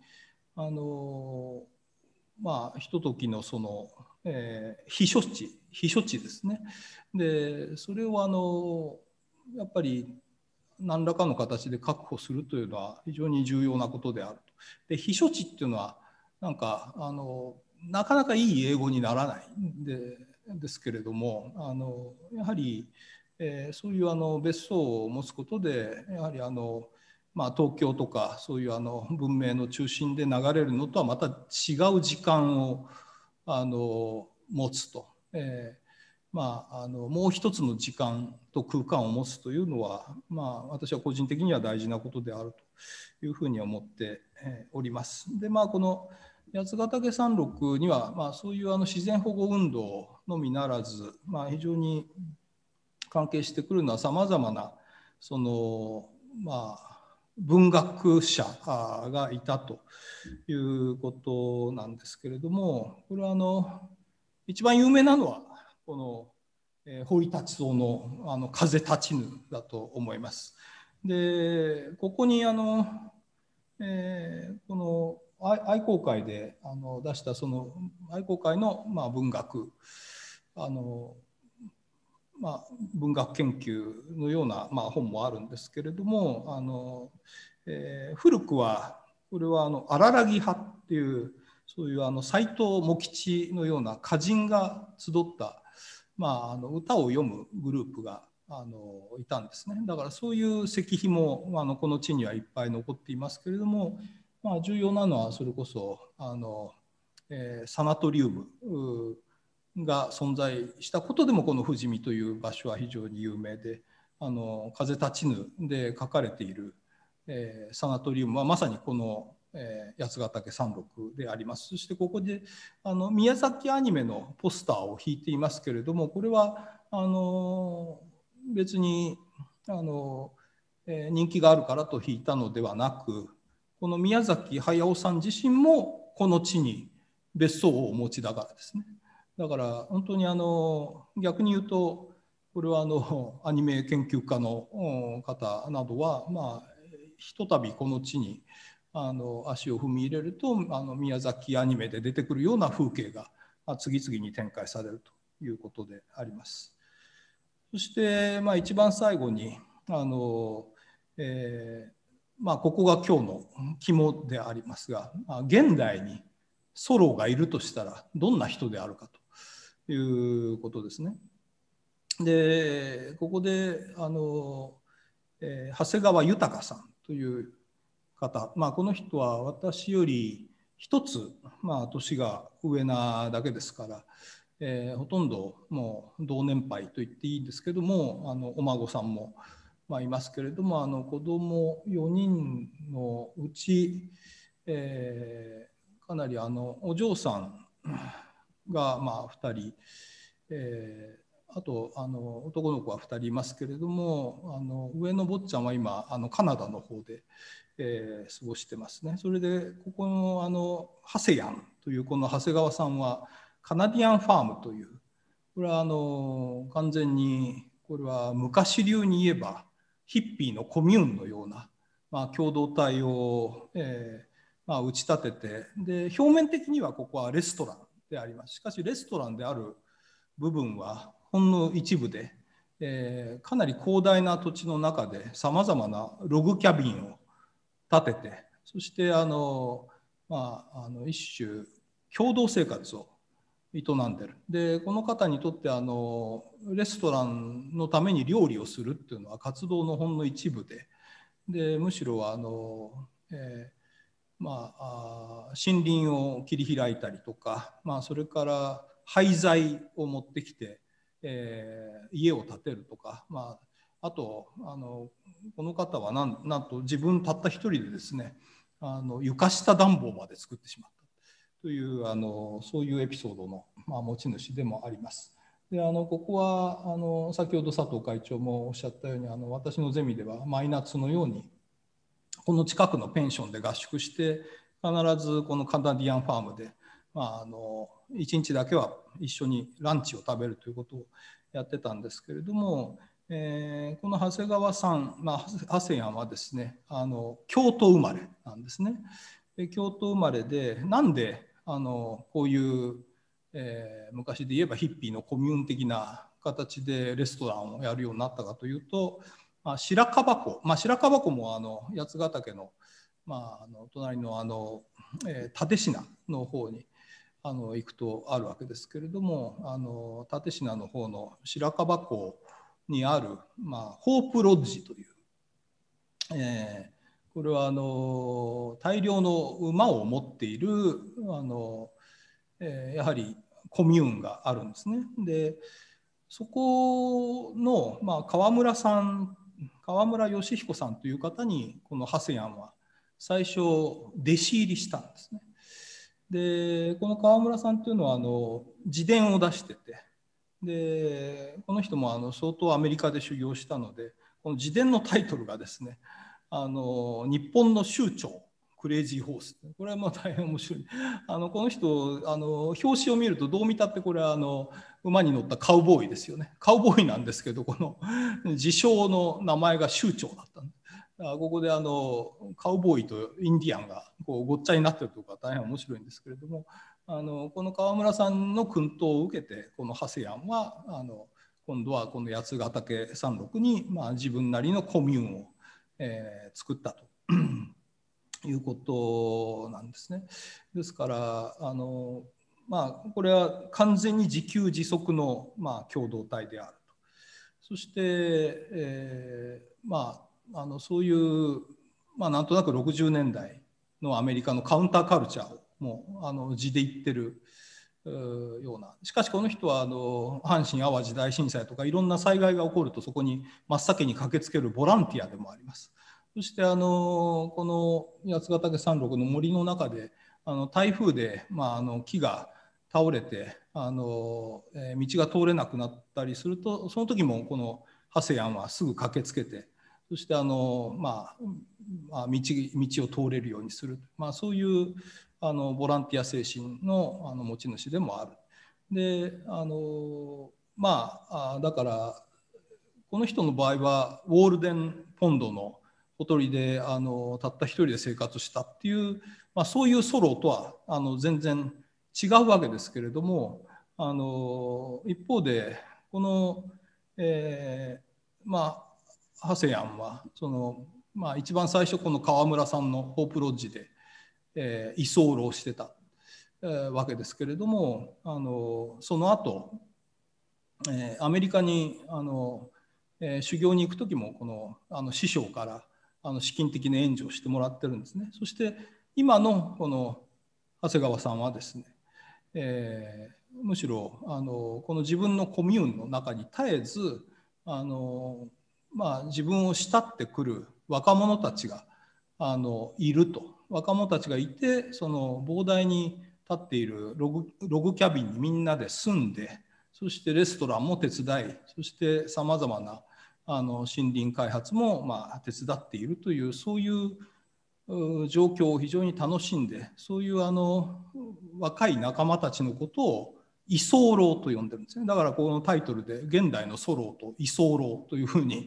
ひとときのその避暑地ですね。でそれをやっぱり何らかの形で確保するというのは非常に重要なことであると。で避暑地っていうのはなかなかいい英語にならないですけれども、やはり、そういう別荘を持つことでやはり東京とかそういう文明の中心で流れるのとはまた違う時間を持つと。もう一つの時間と空間を持つというのは、私は個人的には大事なことであるというふうに思っております。でこの八ヶ岳山麓には、そういう自然保護運動のみならず、非常に関係してくるのはさまざまなその文学者がいたということなんですけれども、これは一番有名なのはこの堀立蔵の「風立ちぬ」だと思います。でここにこの愛好会で出したその愛好会の文学文学研究のような本もあるんですけれども、古くはこれは荒らぎ派っていうそういう斎藤茂吉のような歌人が集った歌を読むグループがいたんですね。だからそういう石碑もこの地にはいっぱい残っていますけれども、重要なのはそれこそサナトリウムが存在したことでもこの富士見という場所は非常に有名で、風立ちぬで書かれている、サナトリウムはまさにこの八ヶ岳山麓であります。そしてここで宮崎アニメのポスターを引いていますけれども、これは別に人気があるからと引いたのではなく、この宮崎駿さん自身もこの地に別荘をお持ちだからですね。だから本当に逆に言うとこれはアニメ研究家の方などはひとたびこの地に足を踏み入れると宮崎アニメで出てくるような風景が次々に展開されるということであります。そして一番最後にここが今日の肝でありますが、現代にソロがいるとしたらどんな人であるかということですね。でここで長谷川豊さんという方、この人は私より一つ年が上なだけですから、 ほとんどもう同年配と言っていいんですけども、お孫さんもいますけれども、子供4人のうち、かなりお嬢さんが2人、あと男の子は2人いますけれども、上の坊ちゃんは今カナダの方で、過ごしてますね。それでここのハセヤンというこの長谷川さんはカナディアンファームという、これは完全にこれは昔流に言えばヒッピーのコミューンのような、共同体を、打ち立てて、で表面的にはここはレストランであります。しかしレストランである部分はほんの一部で、かなり広大な土地の中でさまざまなログキャビンを建てて、そして一種共同生活を営んでる。でこの方にとってレストランのために料理をするっていうのは活動のほんの一部で、むしろ森林を切り開いたりとか、それから廃材を持ってきて、家を建てるとか、あとこの方はなんと自分たった一人でですね、床下暖房まで作ってしまったというそういうエピソードの、持ち主でもあります。でここは先ほど佐藤会長もおっしゃったように私のゼミでは毎夏のようにこの近くのペンションで合宿して必ずこのカナディアンファームで、1日だけは一緒にランチを食べるということをやってたんですけれども、この長谷川さん、ハセヤンはですね京都生まれなんですね。で京都生まれでなんでこういう、昔で言えばヒッピーのコミューン的な形でレストランをやるようになったかというと、白樺湖、白樺湖も八ヶ岳の、隣の蓼科の方に行くとあるわけですけれども、蓼科の方の白樺湖にある、ホープロッジという、これは大量の馬を持っているやはりコミューンがあるんですね。でそこの、川村義彦さんという方にこのハセヤンは最初弟子入りしたんですね。でこの川村さんというのは自伝を出してて、でこの人も相当アメリカで修行したので、この自伝のタイトルがですね日本の酋長クレイジーホース、これは大変面白い。この人表紙を見るとどう見たってこれは馬に乗ったカウボーイですよね。カウボーイなんですけど、この自称の名前が酋長だったんで、ここでカウボーイとインディアンがこうごっちゃになってるところが大変面白いんですけれども、この川村さんの薫陶を受けてこのハセヤンは今度はこの八ヶ岳山麓に自分なりのコミューンを作ったということなんですね。ですからこれは完全に自給自足の共同体であると。そして、そういうなんとなく60年代のアメリカのカウンターカルチャーをもう地で言ってるような。しかしこの人は阪神・淡路大震災とかいろんな災害が起こるとそこに真っ先に駆けつけるボランティアでもあります。そしてこの八ヶ岳山麓の森の中で台風で、木が倒れて道が通れなくなったりすると、その時もこのハセヤンはすぐ駆けつけて、そして道を通れるようにする、そういうボランティア精神の持ち主でもある。でだからこの人の場合はウォールデンポンドのほとりでたった一人で生活したっていう、そういうソロとは全然違うわけですけれども、一方でこの、ハセヤンは一番最初この川村さんのホープロッジで、居候してた、わけですけれども、その後、アメリカに修行に行く時もこの師匠から資金的な援助をしてもらってるんですね。そして今のこの長谷川さんはですね、 むしろこの自分のコミューンの中に絶えず自分を慕ってくる若者たちがいると。若者たちがいて、その膨大に立っているログキャビンにみんなで住んで、そしてレストランも手伝い、そしてさまざまな森林開発も手伝っているという、そういう状況を非常に楽しんで、そういう若い仲間たちのことを居候と呼んでるんですね。だからこのタイトルで現代のソローと居候というふうに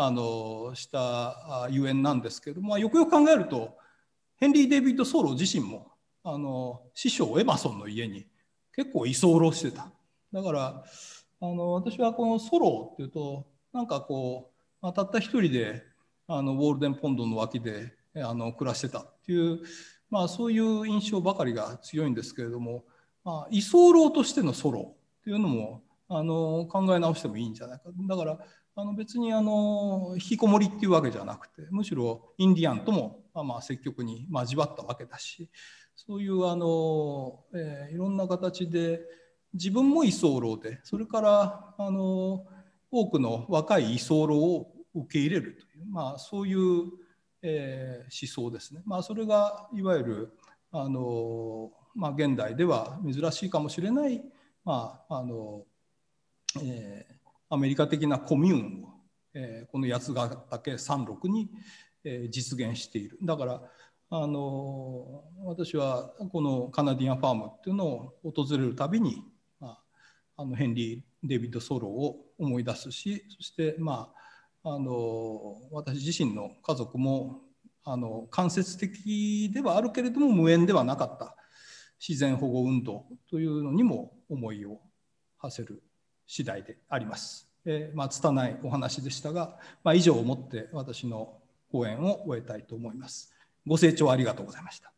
したゆえんなんですけども、よくよく考えるとヘンリー・デイビッド・ソロー自身も師匠エマソンの家に結構居候してた。だから私はこのソローっていうとなんかこう、たった一人でウォールデンポンドの脇で暮らしてたっていう、そういう印象ばかりが強いんですけれども、居候としてのソロっていうのも考え直してもいいんじゃないか。だから別に引きこもりっていうわけじゃなくて、むしろインディアンとも積極に交わったわけだし、そういういろんな形で自分も居候で、それから多くの若い居候を受け入れるという、そういう、思想ですね。それがいわゆる現代では珍しいかもしれない、アメリカ的なコミューンを、この八ヶ岳山麓に、実現している。だから私はこのカナディアンファームっていうのを訪れるたびに、ヘンリー・デイビッド・ソローを思い出すし、そして私自身の家族も間接的ではあるけれども無縁ではなかった自然保護運動というのにも思いを馳せる次第であります。拙いお話でしたが、以上をもって私の講演を終えたいと思います。ご清聴ありがとうございました。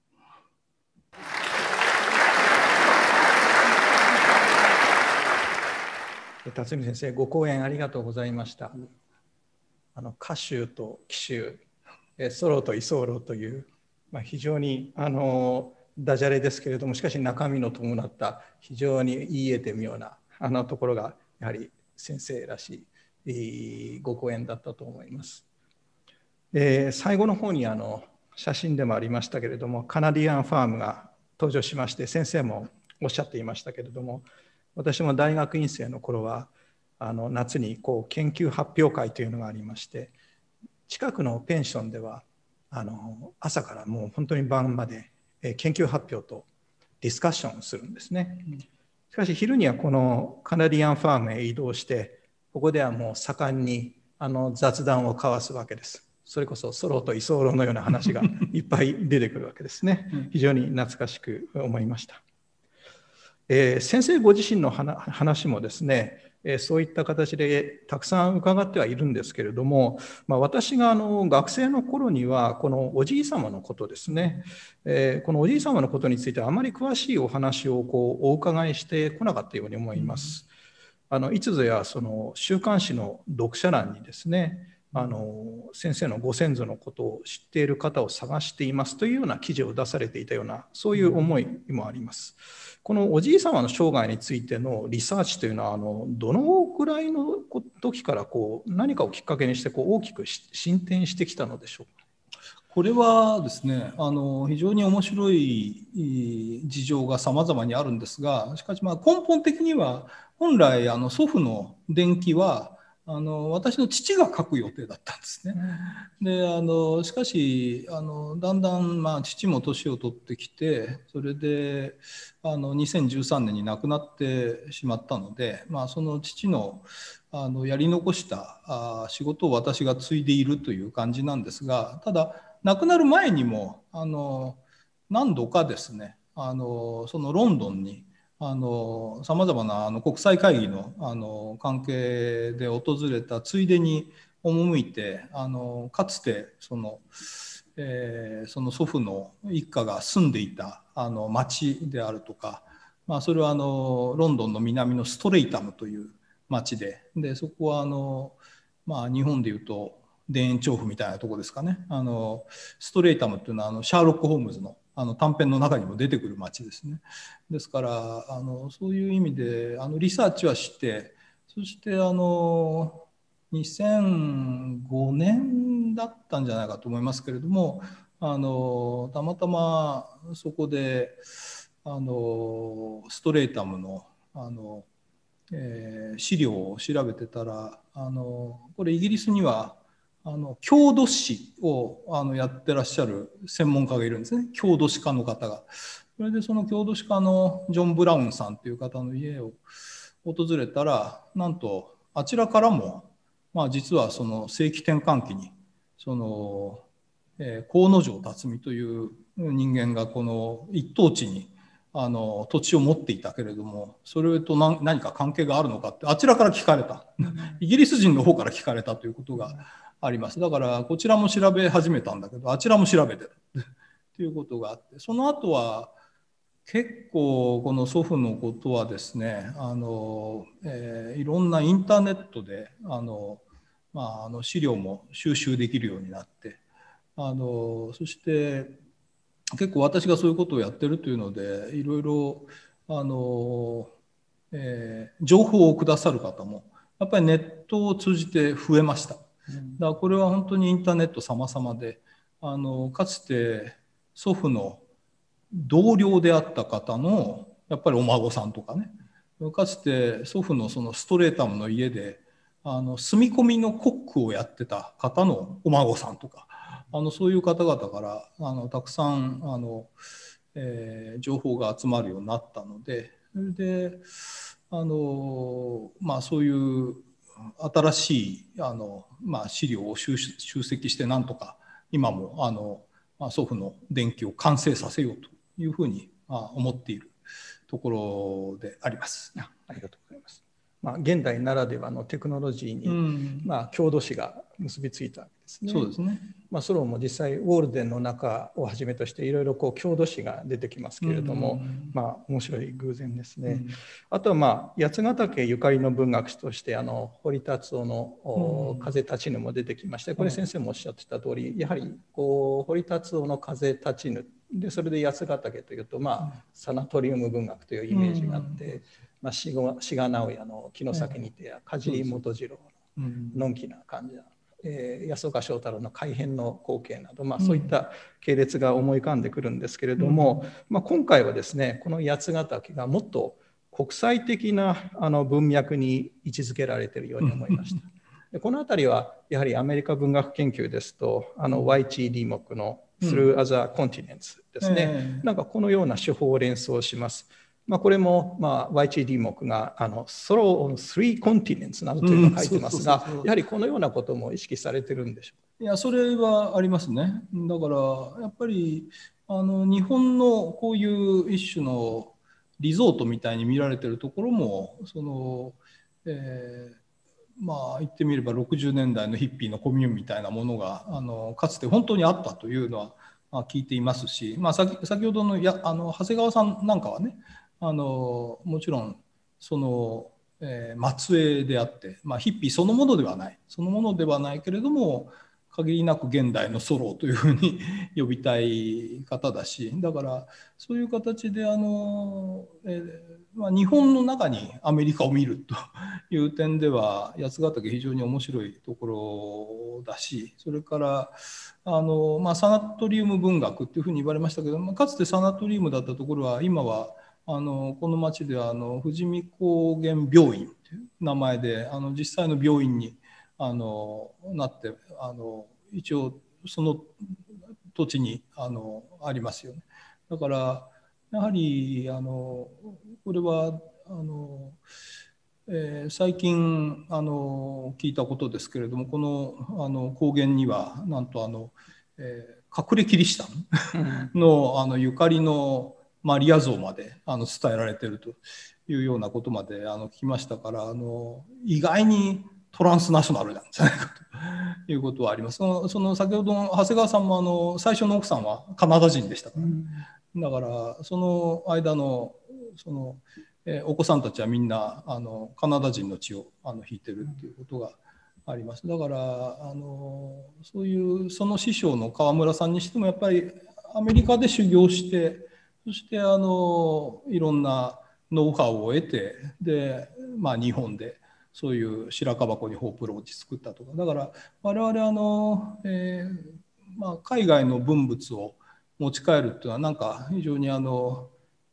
辰巳先生、ご講演ありがとうございました。歌集と奇集、ソロと居候という、非常にダジャレですけれども、しかし中身の伴った非常に言い得て妙なところがやはり先生らしいご講演だったと思います。最後の方に写真でもありましたけれども、カナディアンファームが登場しまして、先生もおっしゃっていましたけれども、私も大学院生の頃は夏に研究発表会というのがありまして、近くのペンションでは朝からもう本当に晩まで研究発表とディスカッションをするんですね。しかし昼にはこのカナディアンファームへ移動して、ここではもう盛んに雑談を交わすわけです。それこそソロと居候のような話がいっぱい出てくるわけですね。非常に懐かしく思いました。先生ご自身の話もですね、そういった形でたくさん伺ってはいるんですけれども、私が学生の頃にはこのおじい様のことですね、このおじい様のことについてあまり詳しいお話をお伺いしてこなかったように思います。いつぞやその週刊誌の読者欄にですね、先生のご先祖のことを知っている方を探していますというような記事を出されていたような、そういう思いもあります。このおじい様の生涯についてのリサーチというのはどのぐらいの時から何かをきっかけにして大きく進展してきたのでしょうか。 これはですね、非常に面白い事情が様々にあるんですが、しかし根本的には本来祖父の伝記は私の父が書く予定だったんですね。でしかしだんだん父も年を取ってきて、それで2013年に亡くなってしまったので、その父のやり残した仕事を私が継いでいるという感じなんですが、ただ亡くなる前にも何度かですね、そのロンドンにさまざまな国際会議の関係で訪れたついでに赴いて、かつてその祖父の一家が住んでいた町であるとか、それはロンドンの南のストレイタムという町で、そこは日本でいうと田園調布みたいなとこですかね。ストレイタムっていうのはシャーロック・ホームズの短編の中にも出てくる町ですね。ですからそういう意味でリサーチはして、そして2005年だったんじゃないかと思いますけれども、たまたまそこでストレータムの資料を調べてたらこれイギリスには郷土史をやってらっしゃる専門家がいるんですね、郷土史家の方が。それでその郷土史家のジョン・ブラウンさんという方の家を訪れたら、なんとあちらからも、実はその世紀転換期にその河野城辰巳という人間がこの一等地に土地を持っていたけれども、それと何か関係があるのかってあちらから聞かれた、イギリス人の方から聞かれたということがあります。だからこちらも調べ始めたんだけど、あちらも調べてたということがあって、その後は結構この祖父のことはですね、いろんなインターネットで資料も収集できるようになって、そして結構私がそういうことをやってるというので、いろいろ情報をくださる方もやっぱりネットを通じて増えました。だからこれは本当にインターネット様々で、かつて祖父の同僚であった方のやっぱりお孫さんとかね、かつて祖父のそのストレータムの家で住み込みのコックをやってた方のお孫さんとか、そういう方々からたくさん情報が集まるようになったので、それでそういう新しい資料を集積してなんとか今も祖父の伝記を完成させようというふうに思っているところであります。 ありがとうございます。現代ならではのテクノロジーに、郷土史が結びついたわけですね。 そうですね。 ソロも実際ウォールデンの中をはじめとしていろいろ郷土史が出てきますけれども、面白い偶然ですね。あとは八ヶ岳ゆかりの文学史として堀達夫の「風立ちぬ」も出てきまして、これ先生もおっしゃってた通り、やはり堀達夫の風立ちぬで、それで八ヶ岳というとサナトリウム文学というイメージがあって、志賀直哉の「城崎にて」や梶井元次郎ののんきな感じな、安岡正太郎の改変の光景など、そういった系列が思い浮かんでくるんですけれども、今回はですね、この八ヶ岳がもっと国際的な文脈に位置づけられているように思いました。でこの辺りはやはりアメリカ文学研究ですとYCD 目の Through Other Continents ですね、なんかこのような手法を連想します。これもYCD 目がSolo on Three Continents などというのを書いてますが、やはりこのようなことも意識されてるんでしょうか。 いや、それはありますね。だからやっぱり日本のこういう一種のリゾートみたいに見られてるところも言ってみれば60年代のヒッピーのコミューンみたいなものがかつて本当にあったというのは聞いていますし、先ほどの長谷川さんなんかはね、もちろんその、末裔であって、ヒッピーそのものではないけれども限りなく現代のソロというふうに呼びたい方だし、だからそういう形で日本の中にアメリカを見るという点では八ヶ岳非常に面白いところだし、それからサナトリウム文学っていうふうに言われましたけど、かつてサナトリウムだったところは今はこの町では富士見高原病院という名前で実際の病院になって一応その土地にありますよね。だからやはりこれは最近聞いたことですけれども、この高原にはなんと隠れキリシタンのゆかりのマリア像まで伝えられているというようなことまで聞きましたから、意外にトランスナショナルなんじゃないかということはあります。その先ほどの長谷川さんも最初の奥さんはカナダ人でしたから、だからその間のお子さんたちはみんなカナダ人の血を引いてるっていうことがあります。だからそういうその師匠の川村さんにしてもやっぱりアメリカで修行して、そしていろんなノウハウを得て、で、日本でそういう白樺湖にホープローチ作ったとか、だから我々海外の文物を持ち帰るっていうのはなんか非常に我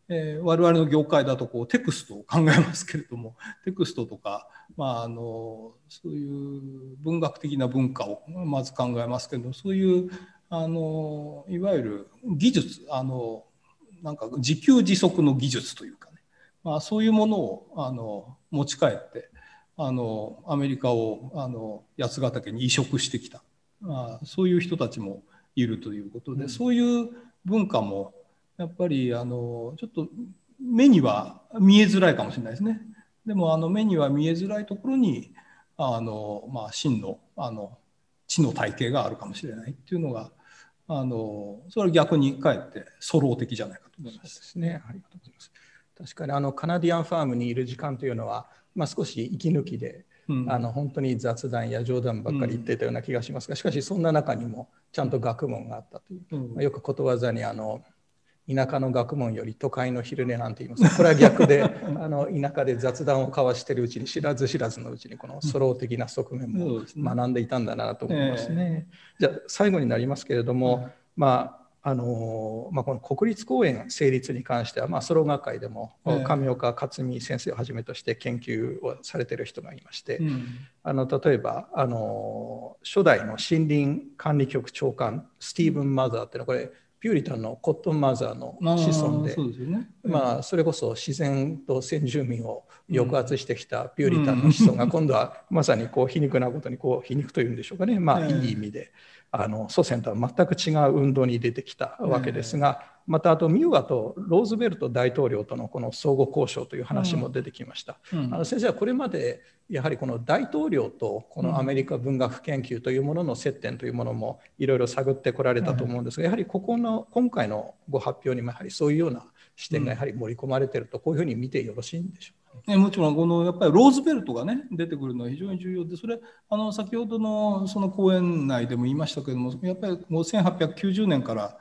々の業界だとこうテクストを考えますけれども、テクストとか、そういう文学的な文化をまず考えますけど、そういういわゆる技術、なんか自給自足の技術というかね、そういうものを持ち帰ってアメリカを八ヶ岳に移植してきた、そういう人たちもいるということで、そういう文化もやっぱりちょっと目には見えづらいかもしれないですね。でも目には見えづらいところに真の知の体系があるかもしれないっていうのがそれは逆にかえってソロ的じゃないかと思います。 そうですね。ありがとうございます。確かにカナディアンファームにいる時間というのは、少し息抜きで、本当に雑談や冗談ばっかり言っていたような気がしますが、しかしそんな中にもちゃんと学問があったという、よくことわざに田舎の学問より都会の昼寝なんて言います。これは逆で田舎で雑談を交わしているうちに知らず知らずのうちにこのソロ的な側面も学んでいたんだなと思いますね。じゃあ最後になりますけれども、この国立公園成立に関しては、ソロ学会でも上岡克美先生をはじめとして研究をされている人がいまして、例えば初代の森林管理局長官スティーブン・マザーっていうのはこれピューリタンのコットンマザーの子孫で、それこそ自然と先住民を抑圧してきたピューリタンの子孫が今度はまさに皮肉なことに皮肉というんでしょうかね、いい意味で祖先とは全く違う運動に出てきたわけですが、またあとミューアとローズベルト大統領とのこの相互交渉という話も出てきました。先生はこれまでやはりこの大統領とこのアメリカ文学研究というものの接点というものもいろいろ探ってこられたと思うんですが、やはり今回のご発表にもやはりそういうような視点がやはり盛り込まれていると、こういうふうに見てよろしいんでしょうか。 もちろんやっぱりローズベルトがね出てくるのは非常に重要で、それ先ほどのその講演内でも言いましたけれども、やっぱりもう1890年から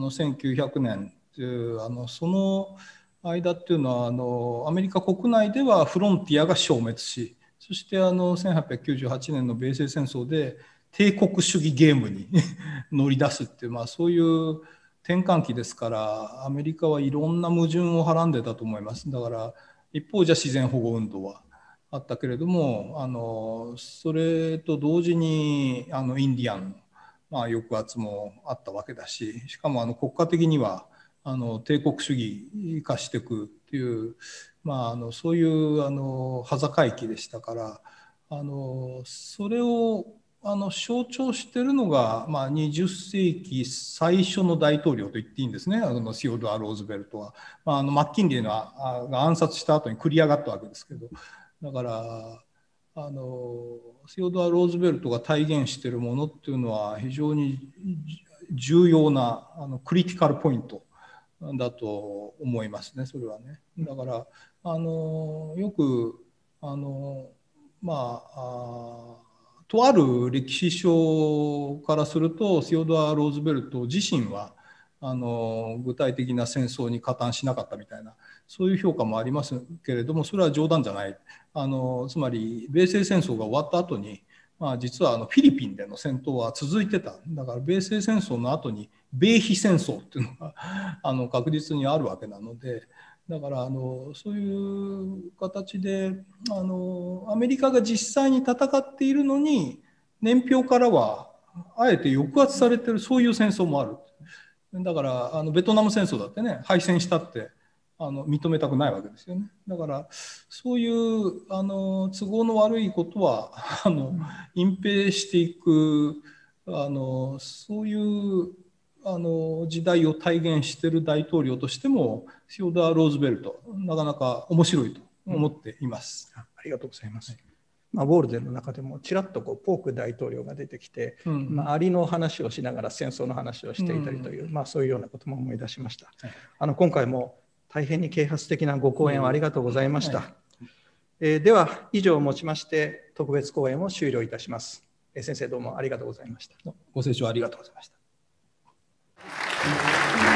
1900年っていうその間っていうのはアメリカ国内ではフロンティアが消滅し、そして1898年の米西戦争で帝国主義ゲームに乗り出すっていう、そういう転換期ですから、アメリカはいろんな矛盾をはらんでたと思います。だから一方じゃ自然保護運動はあったけれども、それと同時にインディアンの、抑圧もあったわけだし、しかも国家的には帝国主義化していくっていう、そういう端境期でしたから、それを象徴しているのが、20世紀最初の大統領と言っていいんですね、シオドア・ローズベルトは。マッキンリーが暗殺した後に繰り上がったわけですけど、だからシオドア・ローズベルトが体現しているものっていうのは非常に重要なクリティカルポイントだと思いますね、それはね。だからよくとある歴史書からするとシオドア・ローズベルト自身は具体的な戦争に加担しなかったみたいな、そういう評価もありますけれども、それは冗談じゃない。つまり米西戦争が終わった後に、実はフィリピンでの戦闘は続いてた。だから米西戦争の後に米菲戦争っていうのが確実にあるわけなので、だからそういう形でアメリカが実際に戦っているのに年表からはあえて抑圧されてる、そういう戦争もある。だからベトナム戦争だってね、敗戦したって認めたくないわけですよね。だからそういう都合の悪いことは隠蔽していくそういう時代を体現している大統領としてもシオドア・ローズベルトなかなか面白いと思っています。 ありがとうございます。ウォールデンの中でもちらっとポーク大統領が出てきて、アリの話をしながら戦争の話をしていたりという、そういうようなことも思い出しました。今回も大変に啓発的なご講演をありがとうございました。では以上をもちまして特別講演を終了いたします。先生どうもありがとうございました。 ご清聴ありがとうございました。 ます。